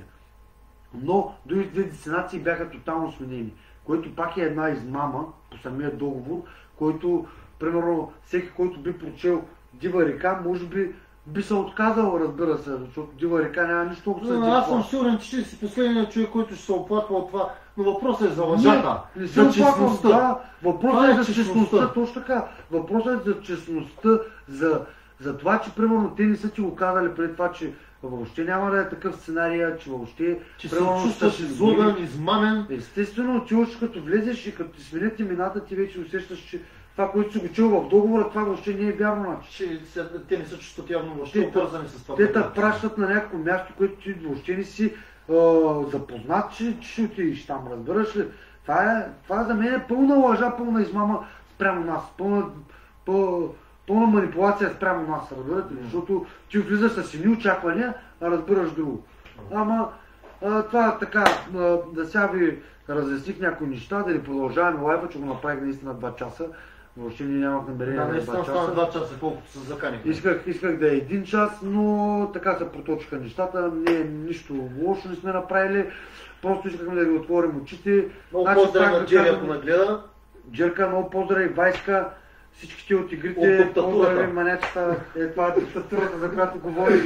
Но другите две дестинации бяха тотално сменени, което пак е една измама по самия договор, който, примерно, всеки, който би прочел Дива река, може би би се отказал, разбира се, защото Дива река няма нищо общо. Но, аз съм сигурен, че ти си последният човек, който ще се оплаква от това. Но въпросът е за лъжата. Не, не за честността. Да, въпросът е, е за честността, точно така. Въпросът е за честността, за, за това, че примерно те не са ти го казали преди това, че въобще няма да е такъв сценарий, че въобще... Че се чувстваш излъган, измамен. Естествено, ти още като влезеш и като ти сменят имената, ти вече усещаш, че това, което си го чул в договора, това въобще не е вярно. Че те не се чувстват явно въобще обвързани с това. Те те пращат на някакво място, което ти въобще не си а, запознат, че, че ще отидеш там, разбираш ли? Това, е, това за мен е пълна лъжа, пълна измама спрямо нас, пълна, пълна, пълна манипулация спрямо нас, разбирате ли? Защото ти влизаш с едни очаквания, а разбираш друго. Ама а, това така, а, да сега ви разясних някои неща, да ни продължаваме лайва, че го направих наистина два часа. Въобще ние нямах намерение да, да е два часа. два часа, колкото се заканихме. Исках, исках да е един час, но така се проточиха нещата. Не е нищо лошо не сме направили. Просто искахме да ви отворим очите. Много значи, поздрави на Джери, ако нагледа. Джерка, много поздрави, Вайска, всичките от игрите, поздрави, манячета. Е, това е диктатурата, за която говорим.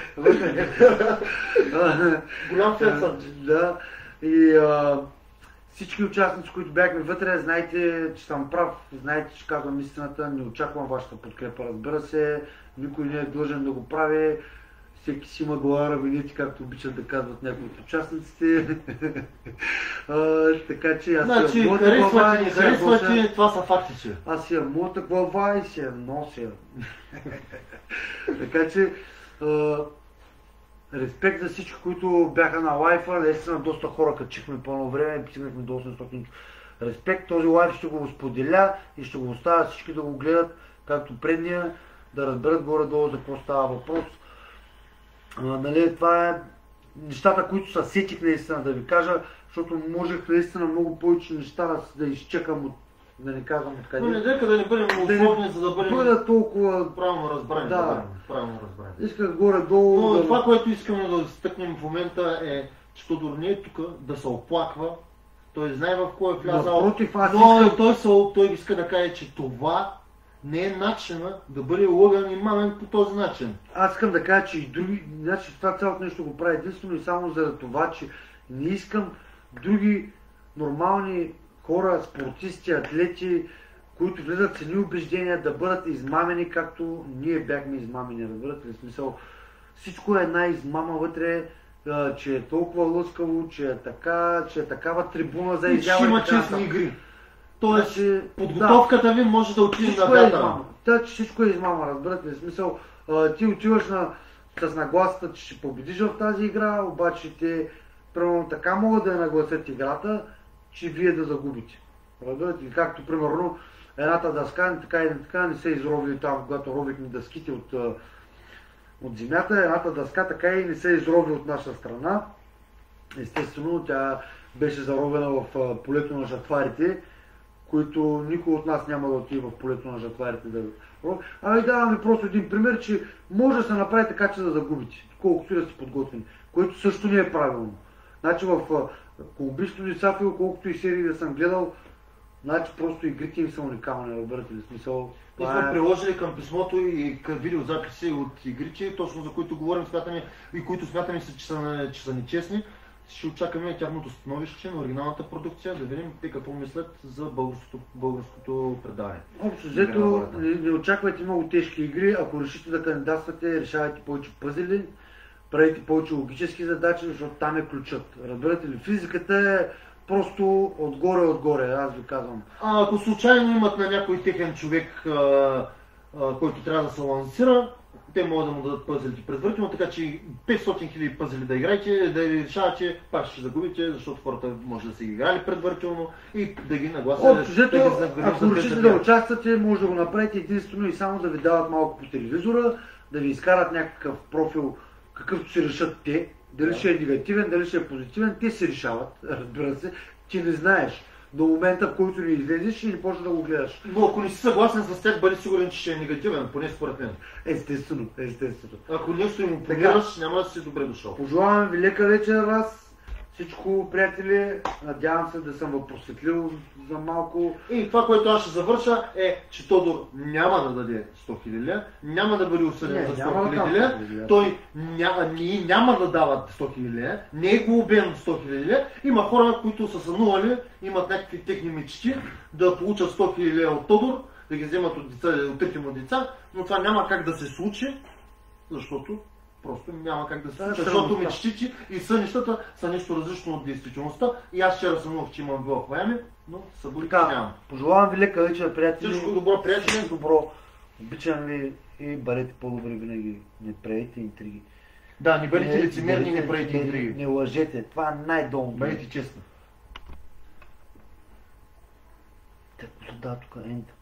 Голям фен съм. Да. И а, всички участници, които бяхме вътре, знаете, че съм прав, знаете, че казвам истината, не очаквам вашата подкрепа, разбира се, никой не е длъжен да го прави, всеки си има глава равените, както обичат да казват някои от участниците. а, така че аз значи, си моята глава и се харесвате, това са фактите. Аз си моята глава и се нося. така че а, респект за всички, които бяха на лайфа, наистина доста хора качихме пълно време, стигнахме до осемстотин. Респект, този лайф ще го споделя и ще го оставя всички да го гледат, както предния, да разберат горе-долу за какво става въпрос. А, нали, това е нещата, които се сетих наистина да ви кажа, защото можех наистина много повече неща да, да изчекам от, да не казвам откъде. Но не дека да не бъдем условни, за да бъдем бъда толкова правилно разбрани. Да. Да бъдем правилно разбрани. Исках горе-долу. Но да... това, което искаме да стъкнем в момента е, че Тодор не е тук да се оплаква. Той знае в кой е влязал. Напротив, аз но искам... той, той, той иска да каже, че това не е начина да бъде лъган и мамен по този начин. Аз искам да кажа, че и други, значи това цялото нещо го прави единствено и само заради това, че не искам други нормални хора, спортисти, атлети, които влизат с едни убеждения, да бъдат измамени, както ние бяхме измамени, разбирате ли смисъл. Всичко е една измама вътре, а, че е толкова лъскаво, че е така, че е такава трибуна за изява. Ще има честни игри. Тоест, значи, подготовката да, ви може да отиде на е вятъра. Да, че всичко е измама, разбирате ли смисъл. А, ти отиваш на, с нагласата, че ще победиш в тази игра, обаче те примерно така могат да я нагласят играта, че вие да загубите. Разбирате ли? Както примерно едната дъска така и така не се изровили там, когато ровихме дъските от, от земята, едната дъска така и не се изрови от наша страна. Естествено, тя беше заровена в полето на жатварите, които никой от нас няма да отиде в полето на жатварите да рови. Ами даваме просто един пример, че може да се направи така, че да загубите, колкото и да сте подготвени, което също не е правилно. Значи в Колумбийското десафио, колкото и серии да съм гледал, значи просто игрите им са уникални, разбирате ли смисъл. Ние сме е... приложили към писмото и към видеозаписи от игрите, точно за които говорим, смятаме и които смятаме, че са, че са нечестни. Ще очакаме тяхното становище на оригиналната продукция, да видим те какво мислят за българското, българското предаване. Общо взето, не, не очаквайте много тежки игри, ако решите да кандидатствате, решавайте повече пъзели, правите повече логически задачи, защото там е ключът. Разбирате ли, физиката е просто отгоре-отгоре, аз ви казвам. А ако случайно имат на някой техен човек, а, а, който трябва да се лансира, те могат да му дадат пъзелите предварително, така че петстотин хиляди пъзели да играете, да решавате, пак ще загубите, защото хората може да са ги играли предварително и да ги нагласят. Общо, ако решите да участвате, може да го направите единствено и само да ви дават малко по телевизора, да ви изкарат някакъв профил, какъвто си решат те, дали да. Ще е негативен, дали ще е позитивен, те си решават, разбира се, ти не знаеш. До момента, в който не излезеш и не почнеш да го гледаш. Но ако не си съгласен с тях, бъди сигурен, че ще е негативен, поне според мен. Естествено, естествено. Ако нещо им повярваш, няма да си добре дошъл. Пожелавам ви лека вечер аз. Всичко, приятели, надявам се да съм ви просветлил за малко. И това, което аз ще завърша е, че Тодор няма да даде сто хиляди, няма да бъде осъден за сто хиляди, той няма, ни, няма да дава сто хиляди, не е глобен сто хиляди. Има хора, които са сънували, имат някакви техни мечти да получат сто хиляди от Тодор, да ги вземат от, деца, от трите му деца, но това няма как да се случи, защото просто няма как да се случи, защото мечтите и сънищата са нещо различно от действителността. И аз вчера сънувах, че имам било в Майами, но събудите няма. Пожелавам ви лека вечер, приятели. Всичко добро, приятели. Всичко добро. Обичам ви и бъдете по-добри винаги. Не правите интриги. Да, не бъдете лицемерни и не правите интриги. Не лъжете. Това е най-долно. Бъдете честни. Да, тук е.